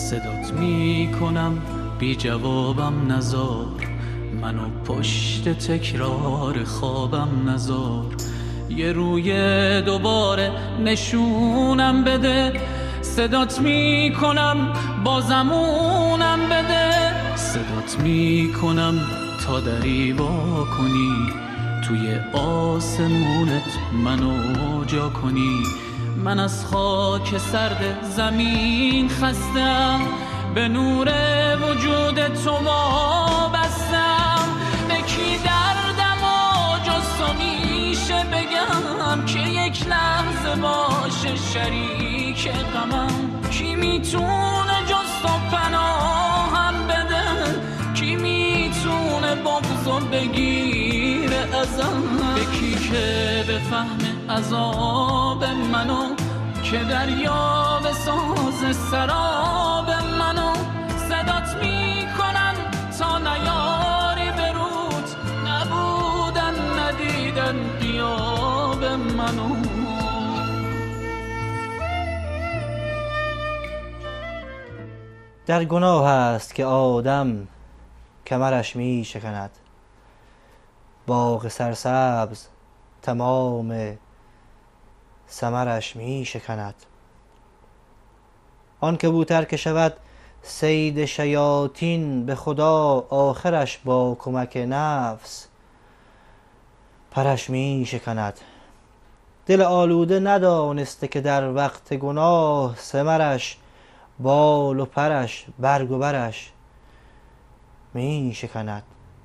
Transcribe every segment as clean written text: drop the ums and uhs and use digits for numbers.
صدات میکنم بی جوابم نزار، منو پشت تکرار خوابم نزار. یه روی دوباره نشونم بده، صدات میکنم بازمونم بده. صدات میکنم تا دری وا کنی، توی آسمونت منو جا کنی. من از خاک سرد زمین خستم، به نور وجود تو وابستم. به کی دردم و جز تو میشه بگم که یک لحظه باشه شریک غمم؟ کی میتونه جز تو پناهم بده؟ کی میتونه بغضو بگیره ازم؟ به کی که بفهمه عذاب منو، که دریا بساز سراب منو. صدات میکنن تا نیاری برود، نبودن ندیدن غیاب منو. در گناه است که آدم کمرش می شکند، باغ سرسبز تمام ثمرش می شکند. آن کبوتر که شود صید شیاطین، به خدا آخرش با کمک نفس پرش می شکند. دل آلوده ندانسته که در وقت گناه، ثمرش بال و پرش برگ و برش می شکند.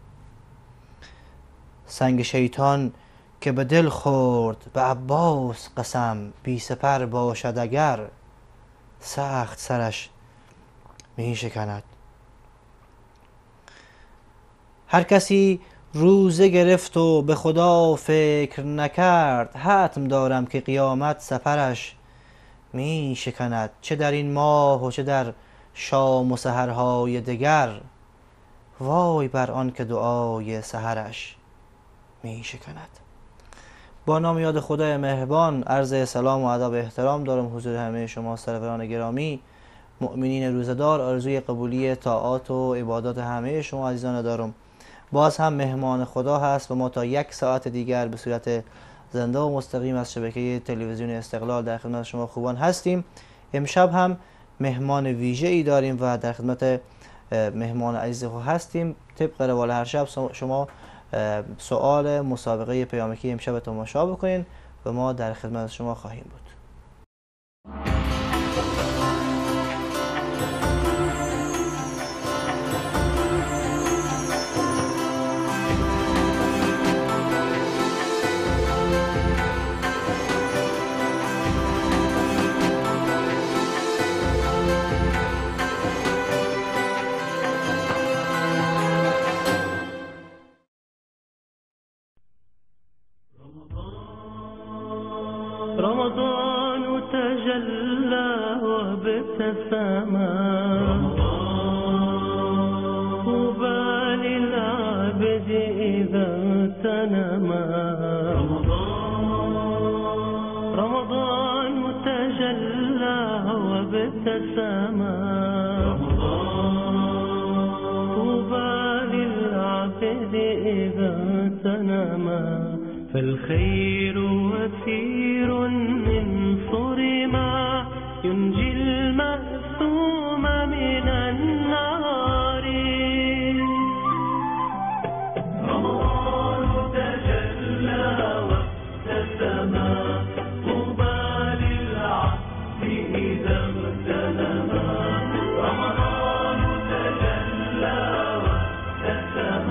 سنگ شیطان که به دل خورد به عباس قسم، بی سپر باشد اگر سخت سرش می شکند. هر کسی روزه گرفت و به خدا فکر نکرد، حتم دارم که قیامت سپرش می شکند. چه در این ماه و چه در شام و سحرهای دگر، وای بر آن که دعای سحرش می شکند. با نام یاد خدای مهربان عرض سلام و ادب و احترام دارم حضور همه شما سروران گرامی، مؤمنین روزه‌دار. آرزوی قبولی طاعات و عبادات همه شما عزیزان دارم. باز هم مهمان خدا هست و ما تا 1 ساعت دیگر به صورت زنده و مستقیم از شبکه تلویزیون استقلال در خدمت شما خوبان هستیم. امشب هم مهمان ویژه ای داریم و در خدمت مهمان عزیز خود هستیم. طبق روال هر شب شما سوال مسابقه پیامکی امشب تماشا بکنین و ما در خدمت شما خواهیم بود. رمضان تجلى وابتسم، طوبى للعبد إذا اغتنم. رمضان تجلى وابتسم، طوبى للعبد إذا اغتنم. فالخير وثير إن صرما، ينجي المأثوم من النار. رمضان تجلى وابتسم، طوبى للعبد إذا اغتنم. رمضان تجلى وابتسم،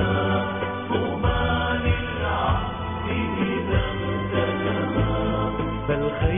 طوبى للعبد إذا اغتنم. فالخير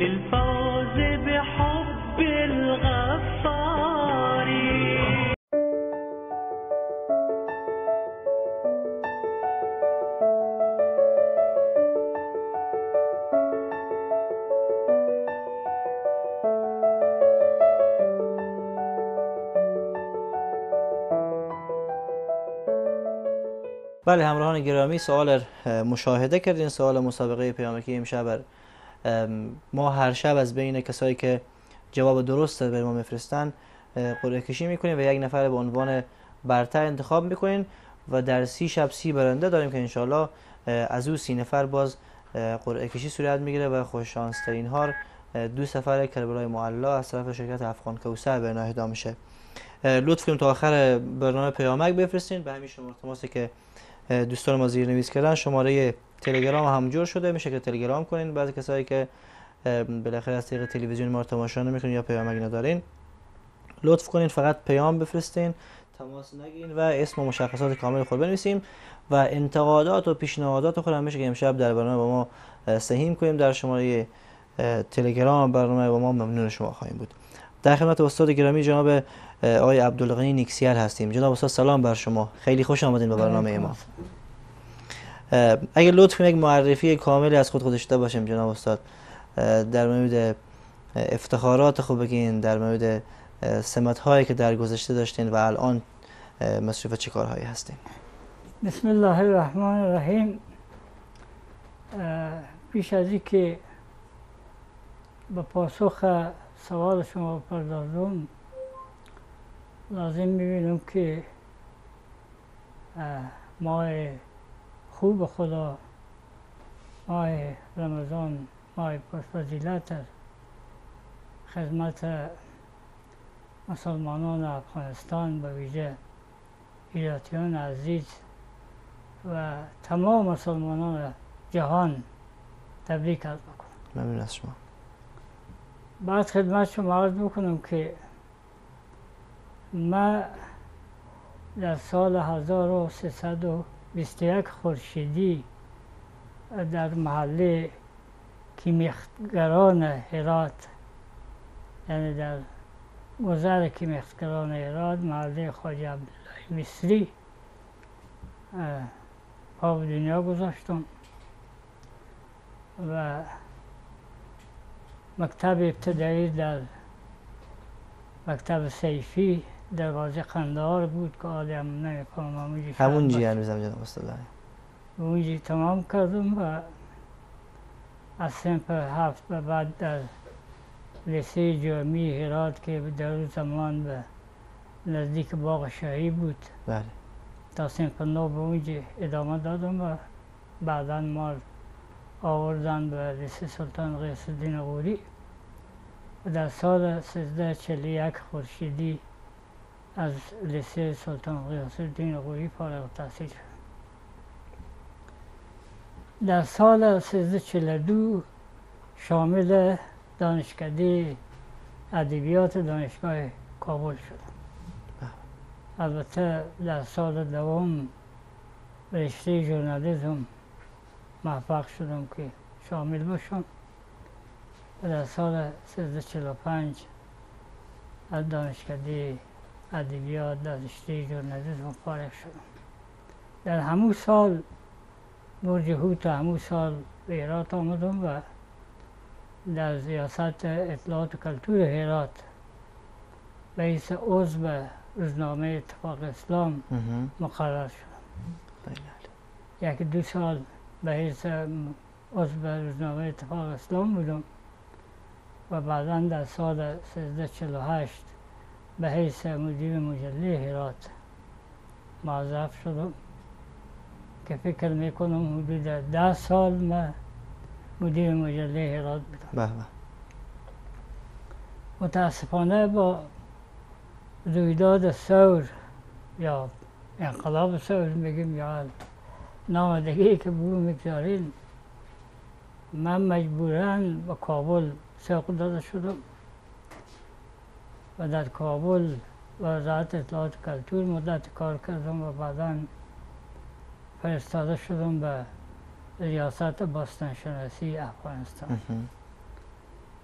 للفوز بحب الغفار. بله همراهان گرامی، سوال مشاهده کردین، سوال مسابقه پیامکی امشب. ما هر شب از بین کسایی که جواب درست به ما میفرستن قرعه کشی میکنیم و یک نفر به عنوان برتر انتخاب میکنیم و در 30 شب 30 برنده داریم که انشالله از او 30 نفر باز قرعه کشی صورت میگیره و خوششانس ترین ها 2 سفر کربلای معلا از طرف شرکت افغان کوثر به اینا اهدا میشه. لطف کنید تا آخر برنامه پیامک بفرستین به همین شماره تماسی که دوستان ما زیر نویس کردن. شماره تلگرام هم جور شده، میشه که تلگرام کنین. بعضی کسایی که بالاخره از طریق تلویزیون ما رو تماشا نمیکنین یا پیامک ندارین، لطف کنین فقط پیام بفرستین، تماس نگیرین و اسم و مشخصات کامل خود بنویسیم و انتقادات و پیشنهادات خود هم میشه که امشب در برنامه با ما سهیم کنیم. در شماره تلگرام برنامه با ما ممنون شما خواهیم بود. در خدمت استاد گرامی جناب آقای عبدالغنی نیکسیار هستیم. جناب استاد سلام بر شما، خیلی خوش آمدین به برنامه ما. اگه لطف کنید یک معرفی کاملی از خود داشته باشیم جناب استاد، در مورد افتخارات خوب بگین، در مورد سمت هایی که در گذشته داشتین و الان مصروف چه کارهایی هستین. بسم الله الرحمن الرحیم. پیش از اینکه به پاسخ سوال شما بپردازم، لازم میبینم که ماه خوب خدا، ماه رمضان، ماه پرفضیلت است، خدمت مسلمانان افغانستان به ویژه ایراتیان عزیز و تمام مسلمانان جهان تبریک عرض بکنم. ممنون از شما. بعد خدمت شما عرض بکنم که من در سال 1321 خورشیدی در محله کیمیختگران هرات، یعنی در گذر کیمیختگران هرات، محله خواجه عبدالله مصری پا به دنیا گذاشتم و مکتب ابتدایی در مکتب سیفی دروازه قندهار بود که آدم نمیکنم همون جی هنوزم جناب استاد اونجی تمام کردم و از صنف 7 به بعد در لیسه جامعی هرات که در اون زمان به نزدیک باغ شاهی بود، بله، تا صنف 9 به اونجا ادامه دادم و بعدا ما آوردن به لیسه سلطان غیاث الدین غوری و در سال 1341 خورشیدی از لیسه سلطان غیاث الدین غوری فارغ التحصیل شدم. در سال 1342 شامل دانشکده ادبیات دانشگاه کابل شدم. البته در سال دوم رشته ژورنالیسم موفق شدم که شامل باشم و در سال 1345 از دانشکده ادبیات در رشته ژورنالیسم فارغ شدم. در همون سال برج هوت همون سال به هرات آمدم و در ریاست اطلاعات و کلتور هرات به حیث عضو روزنامه اتفاق اسلام مقرر شدم. یکی 2 سال به حیث عضو روزنامه اتفاق اسلام بودم و بعدا در سال 1348 به حیث مدیر مجله هرات موظف شدم که فکر میکنم حدود 10 سال من مدیر مجله هرات بودم. متاسفانه با رویداد ثور یا انقلاب ثور میگیم یا نام دیگه که برو میگذارین، من مجبوراً به کابل سوق داده شدم و در کابل وزارت اطلاعات و کلتور مدت کار کردم و بعداً فرستاده شدم به ریاست باستانشناسی افغانستان.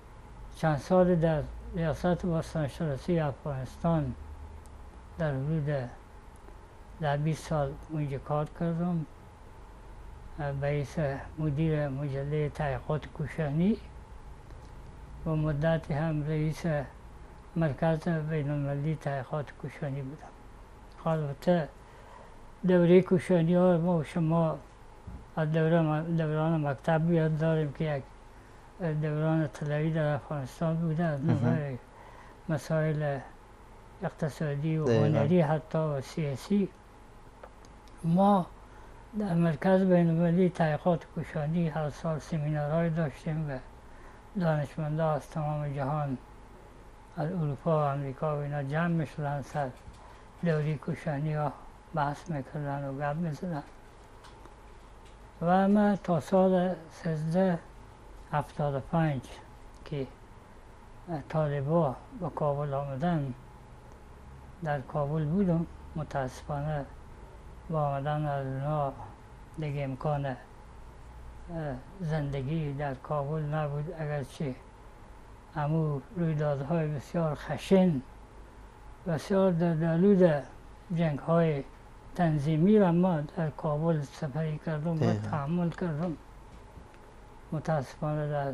چند سال در ریاست باستانشناسی افغانستان در حدود 20 سال اونجا کار کردم. رئیس مدیر مجله تحقیقات کوشانی و مدتی هم رئیس مرکز بین المللی تحقیقات کوشانی بودم. البته دوره کوشانی ها ما و شما از دوران مکتب یاد داریم که یک دوران طلایی در افغانستان بوده از نظر مسائل اقتصادی و هنری حتی و سیاسی. ما در مرکز بین المللی تحقیقات کوشانی هر سال سمینارهای داشتیم و دانشمندان از تمام جهان از اروپا و امریکا و اینا جمع میشدن سر دوره کوشانی ها بحث میکردن و گپ میزدن. و من تا سال 1375 که طالبا به کابل آمدن در کابل بودم. متاسفانه با آمدن از اونا دیگه امکان زندگی در کابل نبود، اگرچه امو رویدادهای بسیار خشن بسیار دردآلود جنگ‌های تنظیمی را ما در کابل سپری کردم و تحمل کردم. متاسفانه در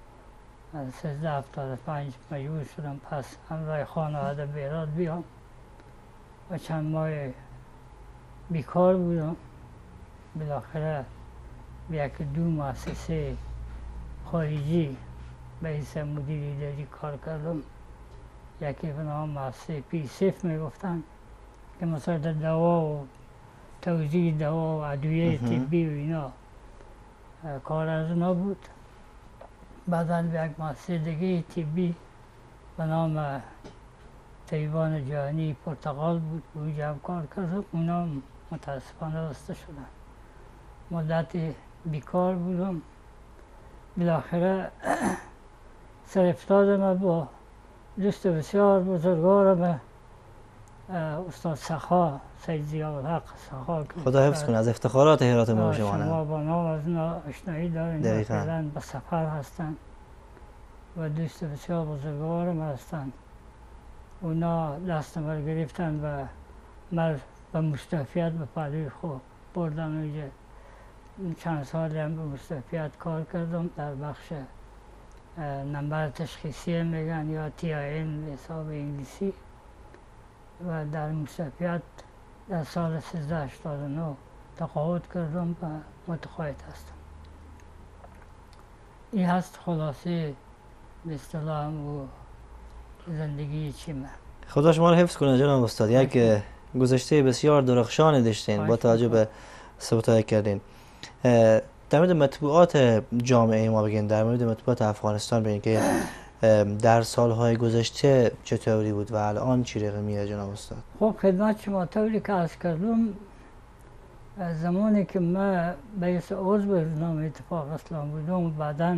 1375 مجبور شدم پس همراه خانواده به هرات بیام و چند ماه بیکار بودم. بالاخره به یک دو مؤسسه خارجی به حیث مدیر اداری کار کردم. یکی به نام مؤسسه پیسف میگفتن که مثلا دوا و توزیع دوا و ادویه طبی و اینا کار از اونا بود. بعدا به یک مؤسسه دیگه طبی به نام طبیبان جهانی پرتغال بود، اونجا هم کار کردم. اونا متاسفانه بسته شدن. مدت بیکار بودم. بالاخره سر افتادم با دوست بسیار بزرگوارم استاد سخا، سید ضیاءالحق سخا. خدا حفظ کنه. از افتخارات هرات ما شما با نام از اونا آشنایی دارین، فعلا به سفر هستن و دوست بسیار بزرگوارم هستن. اونا دست ما گرفتن و من به مستوفیت به پهلوی خود بردن اونجا. چند سالی هم به مستوفیت کار کردم در بخش نمبر تشخیصی میگن یا TIN حساب انگلیسی و در مستوفیت در سال 1389 تقاعد کردم و متقاعد هستم. این هست خلاصه به اصطلاح و زندگی چیمه. خدا شما رو حفظ کنه جناب استاد. یک گذشته بسیار درخشان داشتین با توجه به صحبت‌های کردین. در مورد مطبوعات جامعه ما بگین، در مورد مطبوعات افغانستان بگین که در سالهای گذشته چطوری بود و الان چی رقمیه جناب استاد؟ خب خدمت شما طوری که عرض کردم، زمانی که من به حیث عضو روزنامه اتفاق اسلام بودم و بعداً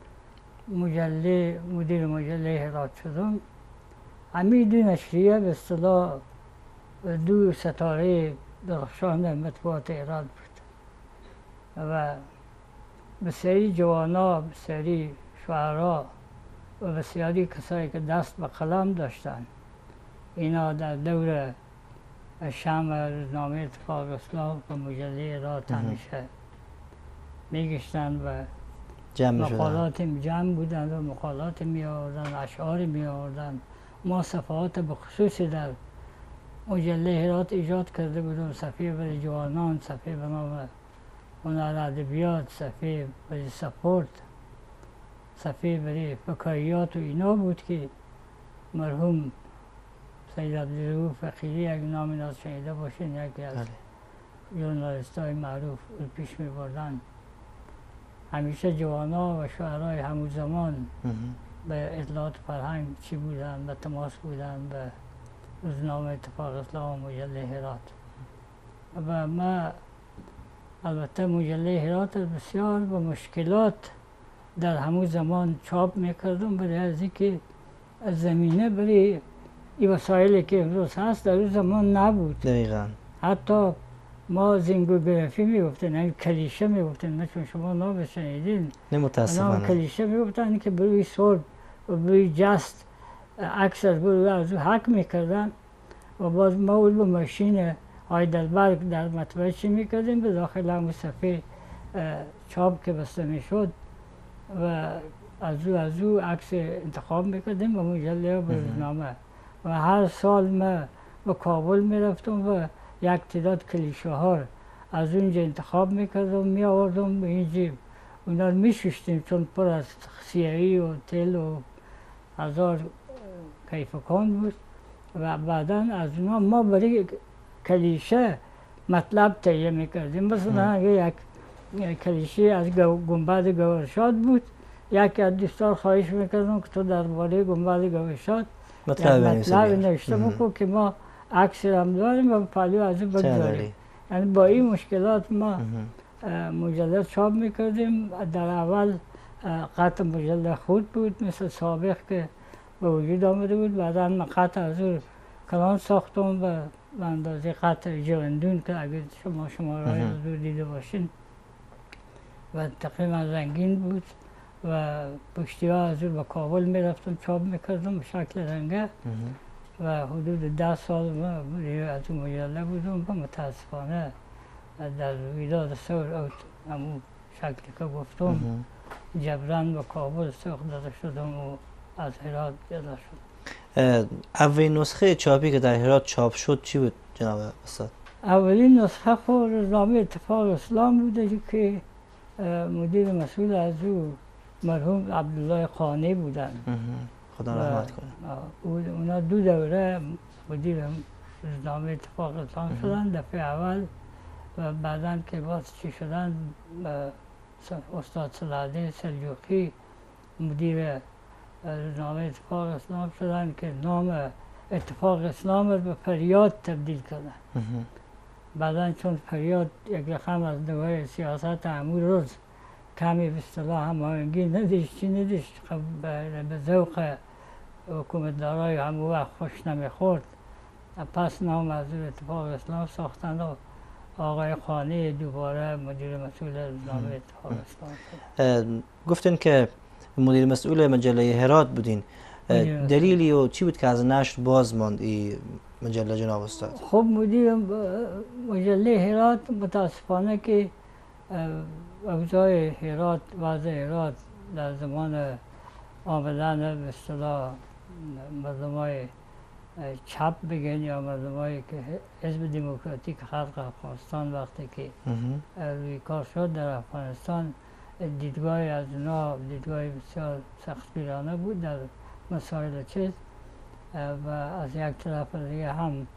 مدیر مجله هرات شدم، همین دو نشریه به اصطلاح دو ستاره درخشان مطبوعات هرات بود و بسیاری جوانا، بسیاری شعرا و بسیاری کسایی که دست به قلم داشتن، اینا در دور شمع روزنامه اتفاق اسلام و مجله هرات همیشه میگشتن و مقالات جمع بودن و مقالات می آوردن، اشعار می آوردن. ما صفحات بخصوصی در مجله هرات ایجاد کرده بودم، صفحه برای جوانان، صفحه به نام هنر ادبیات، صفحه برای سپورت، صفحه برای فکاهیات و اینا بود که مرحوم سید عبدالرؤوف فقیری اگه نام اینا شنیده باشین، یکی از ژورنالیست‌های معروف پیش می بردن. همیشه جوانا و شعرهای همون زمان به اطلاعات فرهنگ چی بودن، به تماس بودن به روزنامه اتفاق اسلام و مجله هرات. و ما البته مجله هرات بسیار با مشکلات در همون زمان چاپ میکردم، برای از اینکه زمینه برای این وسایلی که امروز هست در اون زمان نبود. دقیقاً. حتی ما زینگوگرافی میگفتن، یعنی کلیشه میگفتن، نه چون شما نام شنیدین. نه متاسفانه. نام کلیشه میگفتن که بروی سرب و بوی جست عکس از بود از او حک میکردن و باز ما اون با ماشین هایدلبرگ در مطبعه چی میکردیم به داخل همون صفحه چاپ که بسته میشد و از او عکس انتخاب میکردیم و مجله و روزنامه و هر سال ما به کابل میرفتم و یک تعداد کلیشه ها از اونجا انتخاب میکردم میآوردم به این جیب اونا رو میشوشتیم چون پر از سیاهی و تل و هزار کیفکان بود و بعدا از اونا ما برای کلیشه مطلب تهیه میکردیم. مثلا اگه یک کلیشه از گنبد گوهرشاد بود یکی از دوستان خواهش میکردم که تو درباره گنبد گوهرشاد مطلب نوشته بکن که ما عکس هم داریم و پهلو از اون بگذاریم. یعنی با این مشکلات ما مجله چاپ میکردیم. در اول قطع مجله خود بود مثل سابق که به وجود آمده بود. بعدا من قطع از اون کلان ساختم و به اندازه قطع جوندون که اگر شماره‌های از اون دیده باشین و تقریبا رنگین بود و پشتی ها از اون به کابل میرفتم چاپ میکردم به شکل رنگه و حدود 10 سال ما از اون مجله بودم و متاسفانه در رویداد سور اوت همون شکلی که گفتم جبران به کابل سوق داده شدم و از هرات جدا شدم. اولین نسخه چاپی که در هرات چاپ شد چی بود جناب استاد؟ اولین نسخه خود روزنامه اتفاق اسلام بوده که مدیر مسئول از او مرحوم عبدالله خانی بودن. خدا رحمت کنه. اونا 2 دوره مدیر روزنامه اتفاق اسلام شدن. دفعه اول و بعداً که باز چی شدن استاد صلاح‌الدین سلجوقی مدیر روزنامه اتفاق اسلام شدن که نام اتفاق اسلام رو به فریاد تبدیل کردن. بعداً چون فریاد یک رقم از نگاه سیاست امور روز کمی به اصطلاح هماهنگی نداشت چی نداشت به ذوق حکومتدارای همون وقت خوش نمیخورد پس نام از اتفاق اسلام ساختن و آقای خانی دوباره مدیر مسئول روزنامه اتفاق اسلام شد. گفتین که مدیر مسئول مجله هرات بودین. دلیلی و چی بود که از نشر باز ماند این مجله جناب استاد؟ خب مدیر مجله هرات متاسفانه که اوضاع هرات وضع هرات در زمان آمدن به اصطلاح مردمای چپ بگن یا مردمایی که حزب دموکراتیک خلق افغانستان وقتی که روی کار شد در افغانستان دیدگاه از اونا دیدگاه بسیار سختگیرانه بود در مسائل چیز و از یک طرف دیگه هم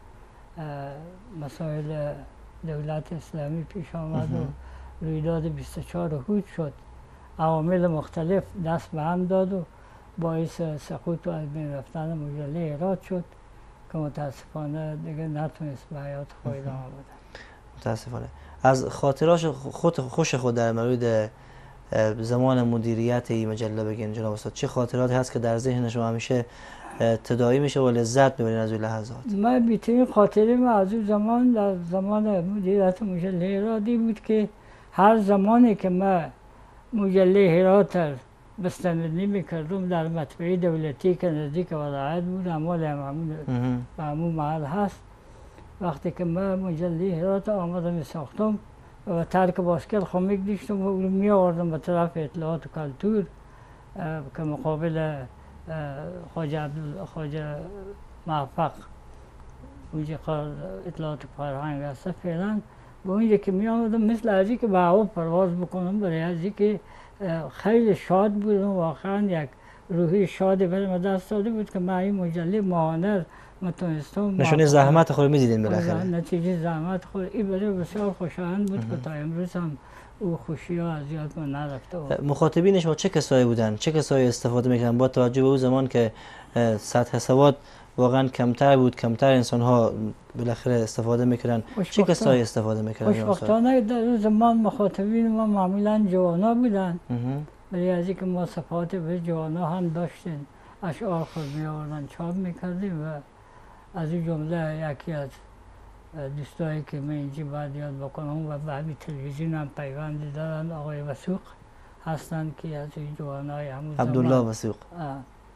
مسائل دولت اسلامی پیش آمد و رویداد 24 هود شد. عوامل مختلف دست به هم داد و باعث سقوط و از بین رفتن مجله هرات شد که متاسفانه دیگه نتونست به حیات خود ادامه بده. متاسفانه. از خاطرات خوش خود در مورد زمان مدیریت این مجله بگین جناب استاد. چه خاطراتی هست که در ذهن شما همیشه تداعی میشه و لذت میبرین از این لحظات؟ من بیشترین خاطره من از اون زمان در زمان مدیریت مجله هرات بود که هر زمانی که من مجله هرات بستندی میکردم در مطبعه دولتی که نزدیک ولایت بود اعمال همون محل هست وقتی که من مجله هرات آمده میساختم و ترک باسکل خمیک دیشتم و اون می آوردم به طرف اطلاعات و کلتور که مقابل خواجه موفق اونجا اطلاعات فرهنگ هست فعلا به اونجا که می آمدم مثل ازی که به هوا پرواز بکنم برای ازی که خیلی شاد بودم واقعا یک روحی شاد برای دست داده بود که من این مجله ماهانه متونستم نشونه زحمت خود میدیدین بالاخره. نتیجه زحمت خود این برای بسیار خوشایند بود که تا امروز هم او خوشی ها از یاد من نرفته بود. مخاطبین شما چه کسایی بودن؟ چه کسایی استفاده میکردن با توجه به اون زمان که سطح سواد واقعا کمتر بود، کمتر انسان ها بالاخره استفاده میکردن؟ چه کسایی استفاده میکردن؟ خوشبختانه در اون زمان مخاطبین ما معمولا جوانا بودن. ولی از اینکه ما صفات به جوانا هم داشتیم اشعار خود می آوردن چاپ میکردیم و از این جمله یکی از دوستایی که من اینجا باید یاد بکنم و به همین تلویزیون هم پیوندی دارن آقای وثوق هستند که از این جوانای همون زمان عبدالله وثوق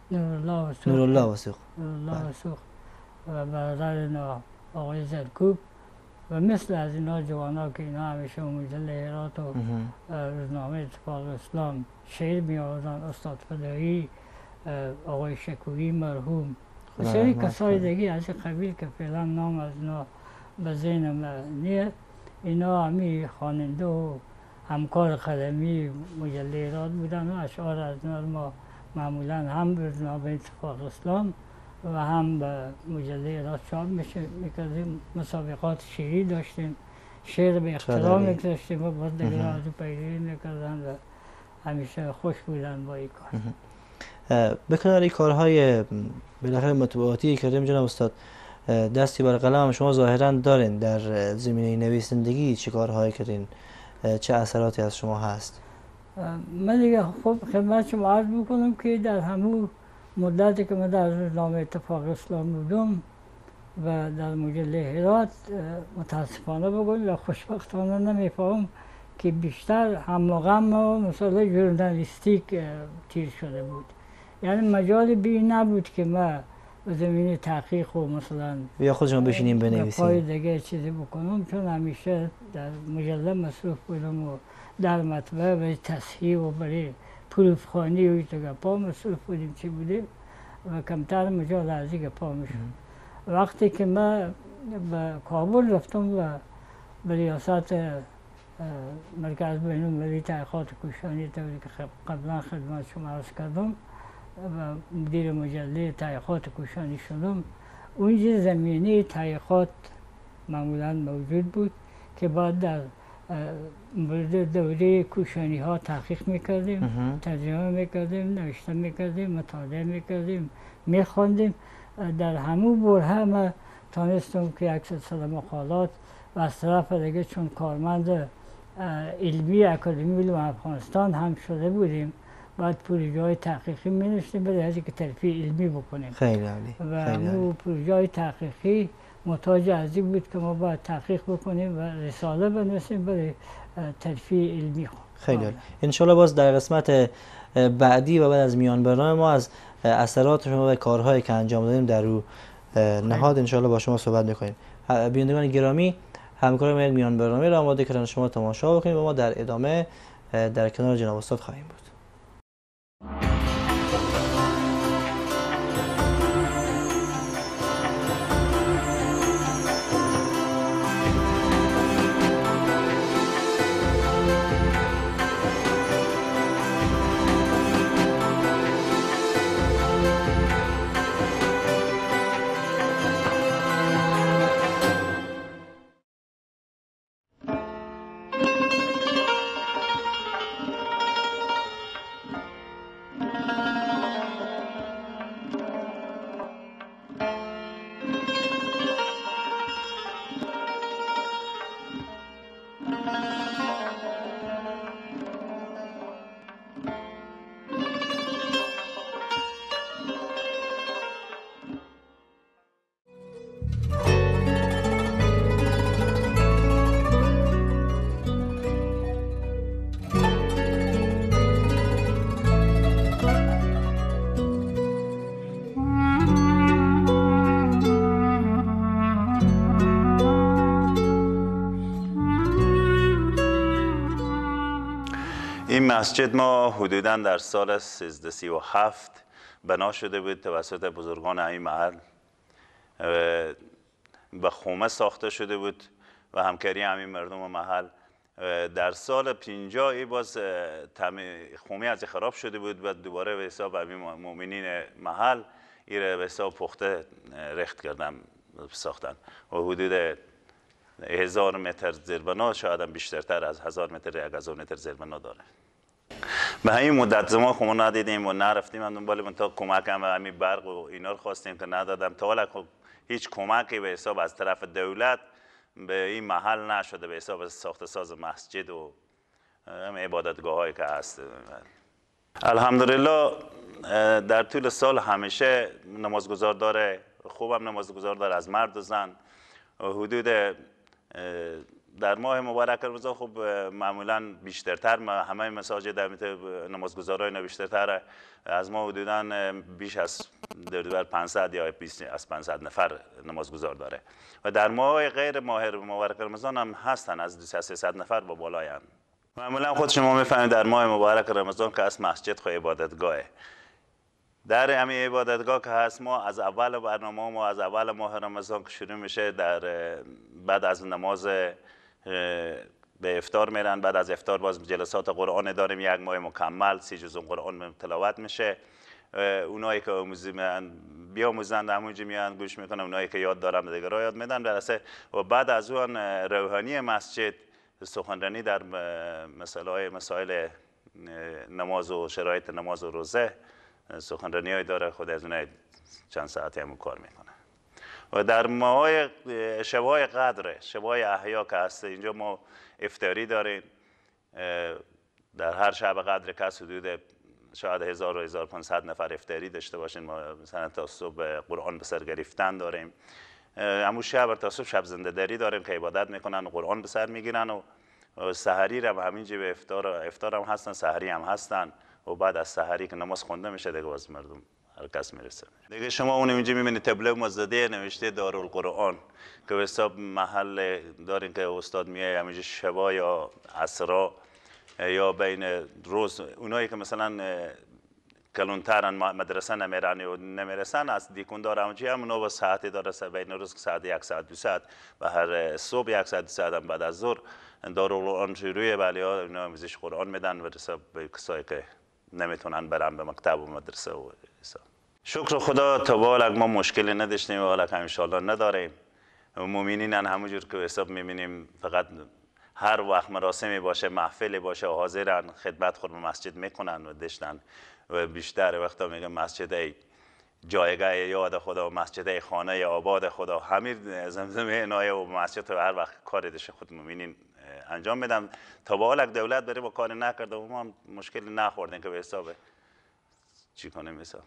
نورالله وسوق نورالله وثوق. نورالله وسوق و برادر اینا آقای زرکوب و مثل از اینا جوانا که اینا همیشه مجله هرات و روزنامه اتفاق اسلام شعر می آوردن، استاد فدایی، آقای شکوری مرحوم، بسیاری کسای دیگه از این قبیل که فعلا نام از اینا به ذهنم نیست. اینا همی خواننده و همکار قلمی مجله هرات بودن و اشعار از اینا ما معمولا هم به روزنامه اتفاق اسلام و هم به مجله هرات چاپ میکردیم. مسابقات شعری داشتیم، شعر به اختراع میگذاشتیم و باز دیگه از پیروی میکردن و همیشه خوش بودن با این کار. به کنار این کارهای بالاخره مطبوعاتی کردیم جناب استاد، دستی بر قلم هم شما ظاهرا دارین. در زمینه نویسندگی چه کارهایی کردین؟ چه اثراتی از شما هست؟ من دیگه خب خدمت شما عرض میکنم که در همون مدتی که من در روزنامه اتفاق اسلام بودم و در مجله هرات، متاسفانه بگویم و خوشبختانه نمیفهم که بیشتر هم و غم و مثلا ژورنالیستیک تیر شده بود. یعنی مجال بی نبود که ما به زمینه تحقیق و مثلا یا خودشون بشینیم بنویسیم پای دیگه چیزی بکنم، چون همیشه در مجله مصروف بودم و در مطبع برای تصحیح و برای پروفخوانی و این گپا مصروف بودیم چی بودیم و کمتر مجال از این گپا میشد. وقتی که من به کابل رفتم و به ریاست مرکز بین‌المللی تحقیقات کوشانی طوری که قبلا خدمت شما عرض کردم و مدیر مجله تحقیقات کوشانی شدم، اونجا زمینه تحقیقات معمولا موجود بود که بعد در مورد دوره کوشانی ها تحقیق میکردیم، ترجمه میکردیم، نوشته میکردیم، مطالعه میکردیم، میخواندیم. در همون بره ما تانستم که 100 مقالات و از طرف دیگه چون کارمند علمی اکادمی علوم افغانستان هم شده بودیم، بعد پروژه های تحقیقی می نوشتیم برای از اینکه ترفیع علمی بکنیم. خیلی عالی. و همون پروژه های تحقیقی محتاج از این بود که ما باید تحقیق بکنیم و رساله بنویسیم برای ترفیع علمی. خیلی عالی. انشالله باز در قسمت بعدی و بعد از میان برنامه ما از اثرات شما و کارهایی که انجام دادیم در رو نهاد انشالله با شما صحبت میکنیم. بینندگان گرامی، همکار میان برنامه را آماده کردن شما تماشا بکنید و ما در ادامه در کنار جناب استاد خواهیم بود. این مسجد ما حدوداً در سال 1337 بنا شده بود توسط بزرگان این محل، به خومه ساخته شده بود و همکاری همین مردم محل. در سال 50 ای باز خومه از خراب شده بود و دوباره به حساب همین مؤمنین محل ایره به حساب پخته رخت کردن ساختن و حدود 1000 متر زیربنا، شاید هم بیشترتر از 1000 متر 1000 متر زیربنا داره. به همین مدت زمان خب ما ندیدیم و نرفتیم هم دنبال من تا کمک هم همین برق و اینا رو خواستیم که ندادم. تا حالا خب هیچ کمکی به حساب از طرف دولت به این محل نشده به حساب ساخت ساز مسجد و عبادتگاه هایی که هست. الحمدلله در طول سال همیشه نمازگزار داره، خوبم نمازگزار داره از مرد و زن. حدود در ماه مبارک رمضان خب معمولا بیشترتر همه مساجد نمازگزارای بیشترتر از ما حدودا بیش از در 500 یا 20 از 500 نفر نمازگزار داره و در ماه غیر ماه مبارک رمضان هم هستن از 200 300 نفر با بالایند. معمولا خود شما میفهمید در ماه مبارک رمضان که از مسجد خو عبادتگاهه. در همین عبادتگاه که هست ما از اول برنامه ما از اول ماه رمضان که شروع میشه در بعد از نماز به افطار میرن، بعد از افطار باز جلسات قرآن داریم، یک ماه مکمل 30 جزء قرآن تلاوت میشه. اونایی که بیاموزند همونجا میان گوش میکنن، اونایی که یاد دارن دیگه را یاد میدن درسته. و بعد از اون روحانی مسجد سخنرانی در مسائل نماز و شرایط نماز و روزه سخنرانی های داره، خود از اونها چند ساعتی هم کار میکنه. و در ماهای شبهای قدر، شبهای احیا که هست، اینجا ما افطاری داریم. در هر شب قدر کس حدود شاید 1000 و 1500 نفر افطاری داشته باشین. ما مثلا تا صبح قرآن به سر گرفتن داریم. همون شب تا صبح شب زنده داری داریم که عبادت میکنن و قرآن به سر میگیرن و سحری هم همینجا به افطار هم هستن، سحری هم هستن و بعد از سحری که نماز خونده میشه دیگه باز مردم هر کس میرسه دیگه. شما اون اینجا میبینید تبله مزدده نوشته دارالقرآن که به حساب محل دارین که استاد میای همینجا شبا یا عصرا یا بین روز، اونایی که مثلا کلونترن مدرسه نمیرن و نمیرسن از دیکون داره همونجا هم اونا با ساعتی داره بین روز که ساعت 1 ساعت 2 ساعت و هر صبح 1 ساعت 2 ساعت هم بعد از ظهر دارالقرآن شروعه. ولی ها اونا آموزش قرآن میدن و حساب به کسایی که نمیتونن برن به مکتب و مدرسه و حساب. شکر خدا تا به حال ما مشکلی نداشتیم و حالا ان شاء الله نداریم. مؤمنین همونجور که حساب میبینیم فقط هر وقت مراسمی باشه محفلی باشه حاضرن خدمت خود به مسجد میکنن و داشتن و بیشتر وقتا میگم مسجد جایگاه یاد خدا و مسجد خانه آباد خدا همین زمزمه عنایه و مسجد هر وقت کاری داشته خود مؤمنین انجام میدم. تا به حال دولت بریم و کار نکرده و ما هم مشکلی نخوردیم که به حساب چی کنیم حساب.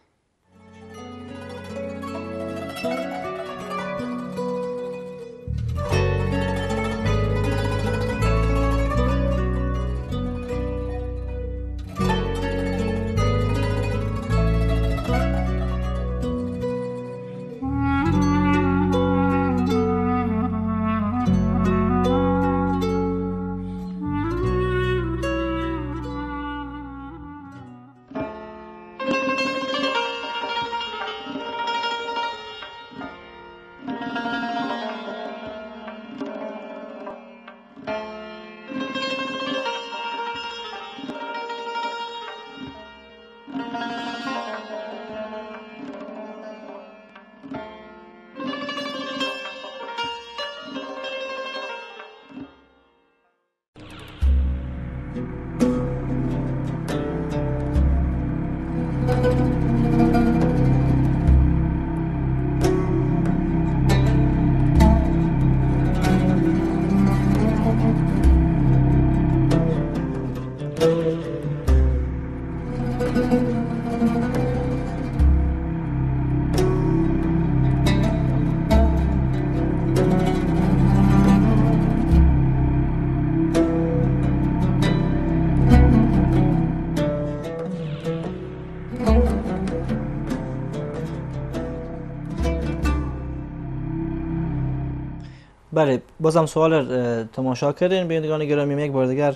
بله، بازم سوال تماشا کردین بینندگان گرامی. یک بار دیگر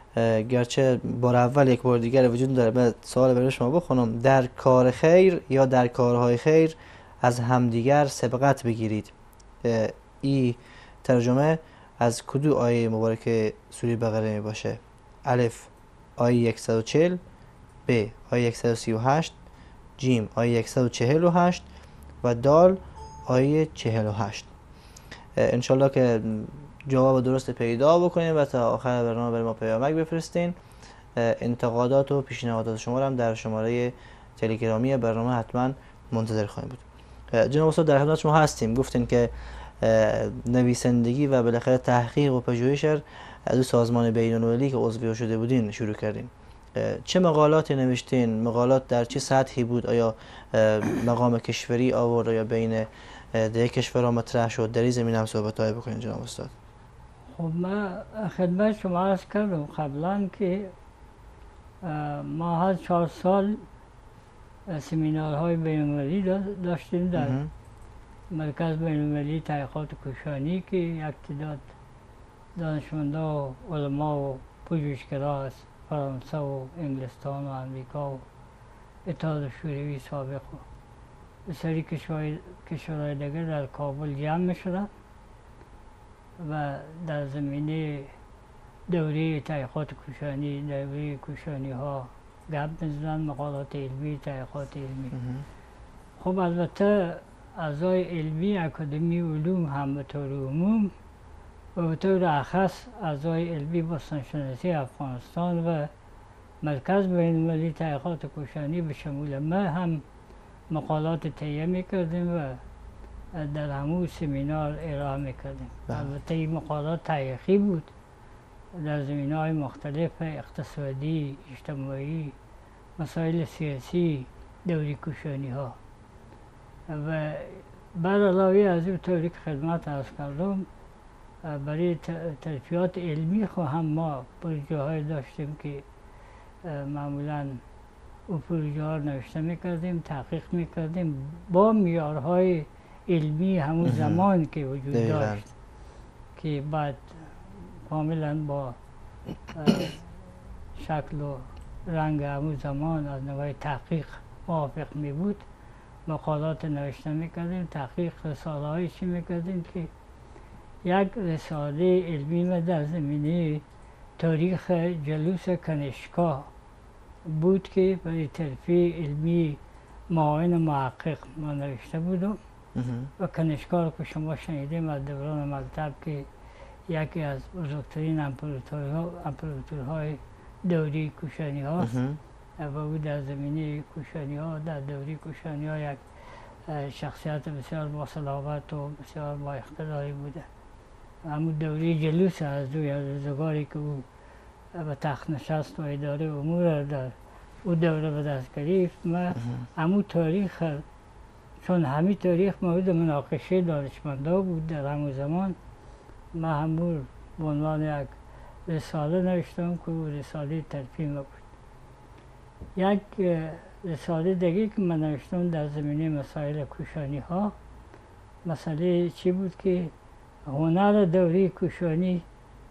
گرچه بار اول یک بار دیگر وجود داره، بعد سوال برای شما بخونم. در کار خیر یا در کارهای خیر از همدیگر سبقت بگیرید. این ترجمه از کدو آیه مبارک سوره بقره می باشه؟ الف آیه 140، ب آیه 138، جیم آیه 148 و دال آیه 48. انشالله که جواب درست پیدا بکنیم و تا آخر برنامه برای ما پیامک بفرستین. انتقادات و پیشنهادات شما هم در شماره تلگرامی برنامه حتما منتظر خواهیم بود. جناب استاد در خدمت شما هستیم. گفتین که نویسندگی و بالاخره تحقیق و پژوهش از دو سازمان بین‌المللی که عضو شده بودین شروع کردین. چه مقالاتی نوشتین؟ مقالات در چه سطحی بود؟ آیا مقام کشوری آورد یا بین دیگه کشورها مطرح شد؟ در این زمینه هم صحبت‌های بکنین جناب استاد. خب من خدمت شما عرض کردم قبلا که ما هر 4 سال سمینارهای بین‌المللی داشتیم در مرکز بین‌المللی تحقیقات کوشانی که یک تعداد دانشمندا و علما و پژوهشگرا از فرانسه و انگلستان و امریکا و اتحاد شوروی سابق و بسیاری کشورهای دیگر در کابل جمع می‌شدند و در زمینه دوره تحقیقات کوشانی، دوره کوشانی ها گپ می‌زدند، مقالات علمی، تحقیقات علمی. خب البته اعضای علمی اکادمی علوم هم به طور عموم و به طور اخص اعضای علمی باستانشناسی افغانستان و مرکز بین‌المللی تحقیقات کوشانی به شمول ما هم مقالات تهیه می‌کردیم و در همون سمینار ارائه می‌کردیم. البته این مقالات تاریخی بود در زمینه‌های مختلف، اقتصادی، اجتماعی، مسائل سیاسی، دوره کوشانی ها. و بر علاوه از این طوری که خدمت عرض کردم برای ترفیعات علمی خو هم ما پروژه های داشتیم که معمولاً او پروژه ها نوشته میکردیم، تحقیق میکردیم با معیارهای علمی همون زمان که وجود داشت که بعد کاملا با شکل و رنگ همون زمان از نوع تحقیق موافق می بود. مقالات نوشته میکردیم، تحقیق رساله هایی چی میکردیم که یک رساله علمی ما در زمینه تاریخ جلوس کنشکا بود که برای ترفیع علمی معاون محقق ما نوشته بودم و کنشکا رو که شما شنیدیم از دوران مکتب که یکی از بزرگترین امپراتورهای دوره کوشانی هاست و او در زمینه کوشانی ها، در دوره کوشانی ها یک شخصیت بسیار با صلابت و بسیار با اقتداری بوده. همون دوره جلوس از روزگاری که او به تخت نشست و اداره امور در او دوره به دست گرفت. ما همون تاریخ، چون همین تاریخ مورد مناقشه دانشمندا بود در همون زمان، ما همون به عنوان یک رساله نوشتم که او رساله ترفیع ما بود. یک رساله دیگه که من نوشتم در زمینه مسائل کوشانی ها، مسئله چی بود که هنر دوره کوشانی،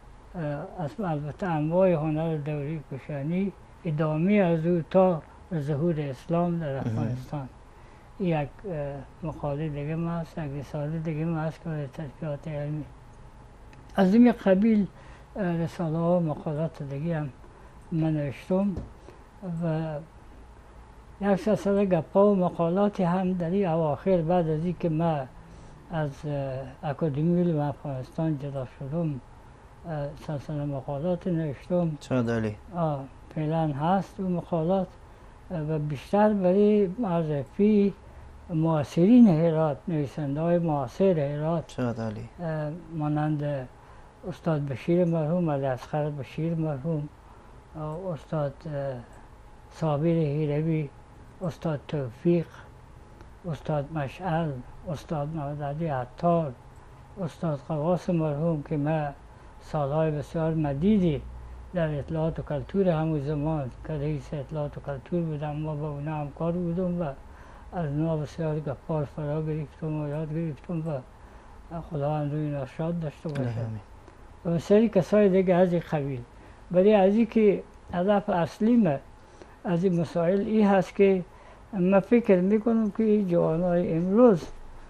البته انواع هنر دوره کوشانی، ادامه از او تا ظهور اسلام در افغانستان. یک مقاله دیگه ما هست، یک رساله دیگه ما هست که ترفیعات علمی. از این قبیل رساله ها و مقالات دیگه هم من نوشتم و یک سلسله گپا و مقالاتی هم در این اواخر بعد از اینکه من از اکادمی علوم افغانستان جدا شدم سلسله مقالات نوشتم. چرا دالی؟ فعلا هست اون مقالات و بیشتر برای معرفی معاصرین هرات، نویسنده های معاصر هرات. چرا دالی؟ مانند استاد بشیر مرحوم، علی اصغر بشیر مرحوم، استاد صابر هیروی، استاد توفیق، استاد مشعل، استاد محمد علی عطار، استاد قواس مرحوم که من سالهای بسیار مدیدی در اطلاعات و کلتور همون زمان که رئیس اطلاعات و کلتور بودم، ما با اونا همکار بودم و از اونا بسیار گپار فرا گرفتم و یاد گرفتم و خداوند روی اینا شاد داشته باشه. و بسیاری کسای دیگه از این قبیل. برای از این که هدف اصلی ما از این مسائل این هست که من فکر میکنم که جوانای امروز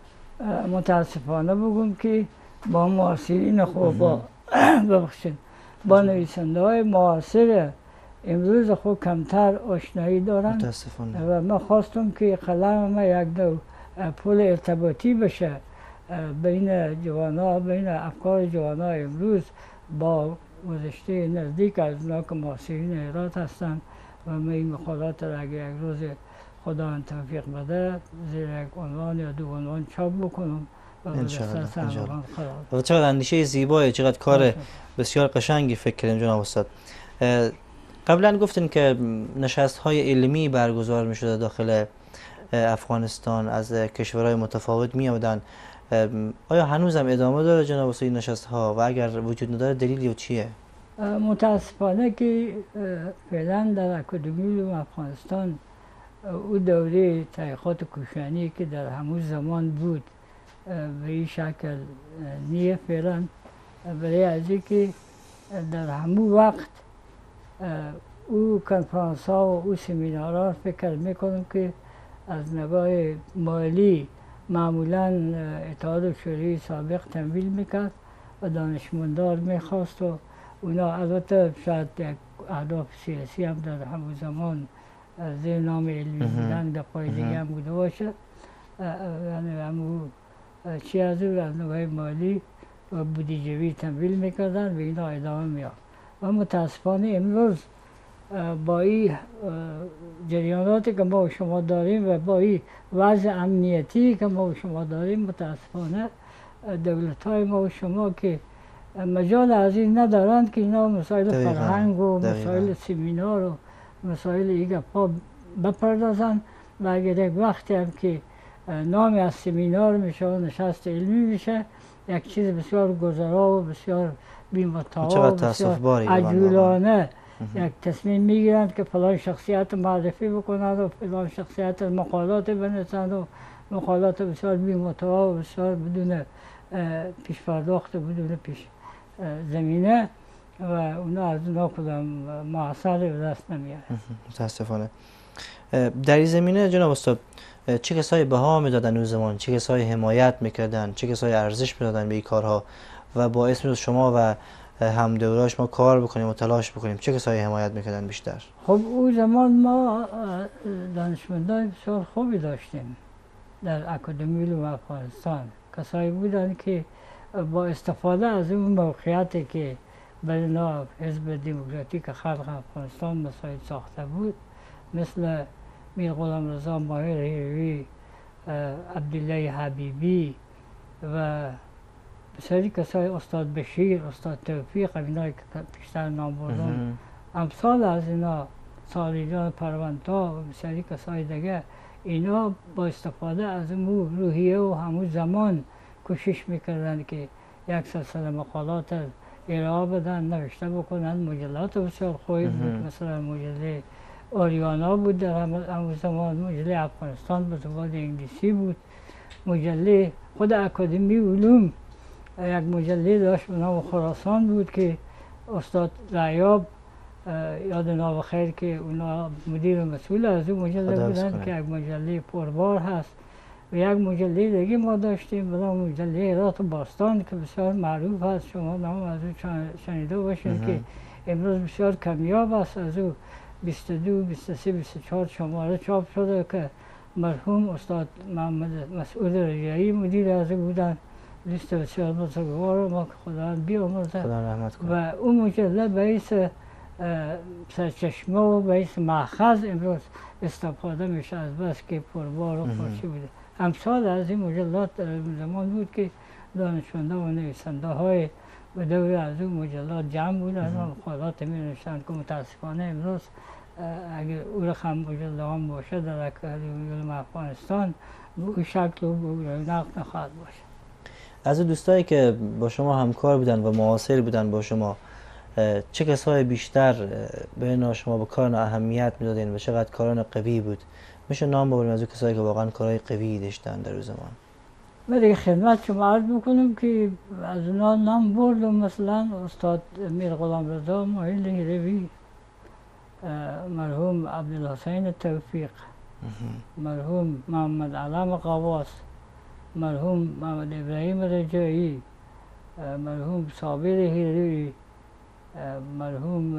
متاسفانه بگم که با معاصرین خود با نویسنده های معاصر امروز خود کمتر آشنایی دارن متاسفانه. و من خواستم که قلم ما یک نوع پل ارتباطی بشه بین جوانا، بین افکار جوانا امروز با گذشته نزدیک از اونا که معاصرین هرات هستن و من این مقالات را اگر یک روز خداوند توفیق بده زیر یک عنوان یا دو عنوان چاپ بکنم و به دسترس همگان قرار. چقدر اندیشه زیبایی، چقدر کار بسیار قشنگی فکر کردیم جناب استاد. قبلا گفتین که نشست های علمی برگزار می شده داخل افغانستان، از کشورهای متفاوت می آمدن آیا هنوزم ادامه داره جناب استاد این نشست ها و اگر وجود نداره دلیل چیه؟ متاسفانه که فعلا در اکادمی علوم افغانستان او دوره تحقیقات کوشانی که در همون زمان بود به این شکل نیه فعلا، برای از که در همون وقت او کنفرانس ها و او سمینار ها فکر میکنم که از نگاه مالی معمولا اتحاد شوری سابق تمویل میکرد و دانشمندان میخواست و اونا البته شاید یک اهداف سیاسی هم در همون زمان زیر نام علمی بودن در پای دیگه هم بوده باشه، یعنی همون چی از او از نگاه مالی و بودجوی تمویل میکردن و اینا ادامه میاد. و متاسفانه امروز با این جریاناتی که ما و شما داریم و با این وضع امنیتی که ما و شما داریم، متاسفانه دولت های ما و شما که مجال از این ندارند که اینا مسائل فرهنگ و مسائل سمینار و مسائل این گپا بپردازند و اگر یک وقتی هم که نامی از سمینار میشه و نشست علمی میشه یک چیز بسیار گذرا و بسیار بی‌متعا و بسیار عجولانه یک تصمیم میگیرند که فلان شخصیت معرفی بکنند و فلان شخصیت مقالات بنویسند و مقالات بسیار بی‌متعا و بسیار بدون پیش پرداخت و بدون پیش زمینه و اونا از اونا کدام معاصر به دست نمیاره. متاسفانه. در این زمینه جناب استاد چه کسایی بها میدادن اون زمان، چه کسایی حمایت میکردن، چه کسایی ارزش میدادن به این کارها و باعث میشد شما و همدوراش ما کار بکنیم و تلاش بکنیم؟ چه کسایی حمایت میکردن بیشتر؟ خب اون زمان ما دانشمندان بسیار خوبی داشتیم در اکادمی علوم افغانستان، کسایی بودن که با استفاده از اون موقعیتی که برای نوع حزب دموکراتیک خلق افغانستان مساعد ساخته بود، مثل میر غلام رضا ماهر هیروی، عبدالله حبیبی و بسیاری کسای استاد بشیر، استاد توفیق، اینایی که بیشتر نام بردم، امثال از اینا، سالیجان پرونتا و بسیاری کسای دیگه، اینا با استفاده از اون روحیه و همون زمان کوشش میکردن که یک سلسله مقالات ارائه بدن، نوشته بکنن. مجلات بسیار خوبی بود، مثلا مجله آریانا بود در همون زمان، مجله افغانستان به زبان انگلیسی بود، مجله خود اکادمی علوم یک مجله داشت به نام خراسان بود که استاد رعیاب یادنا بخیر که اونا مدیر مسئول از اون مجله بودن که یک مجله پربار هست. و یک مجله دیگه ما داشتیم به نام مجله هرات باستان که بسیار معروف هست، شما نام از او شنیده باشید که امروز بسیار کمیاب است. از او 22 23 24 شماره چاپ شده که مرحوم استاد محمد مسعود رجایی مدیر از او بودن، لیست بسیار بزرگوار ما که خداوند بیامرزه. و اون مجله باعث سرچشمه و باعث مأخذ امروز استفاده میشه، از بس که پربار و پرچی بوده. امثال از این مجلات در زمان بود که دانشمنده و نویسنده های به دور از اون مجلات جمع بودن و مقالات می نوشتند که متاسفانه امروز اگر او رقم مجله هم باشه در اکادمی علوم افغانستان به اون شکل و به اون رونق نخواهد باشه. از اون دوستایی که با شما همکار بودن و معاصر بودن با شما، چه کسای بیشتر بین شما به کار اهمیت میدادین و چقدر کاران قوی بود؟ میشه نام ببریم از اون کسایی که واقعا کارهای قوی داشتن در اون زمان؟ من دیگه خدمت شما عرض میکنم که از اونا نام بردم، مثلا استاد میر غلام رضا ماهر هیروی، مرحوم عبدالحسین توفیق، مرحوم محمد علم قواس، مرحوم محمد ابراهیم رجایی، مرحوم صابر هیروی، مرحوم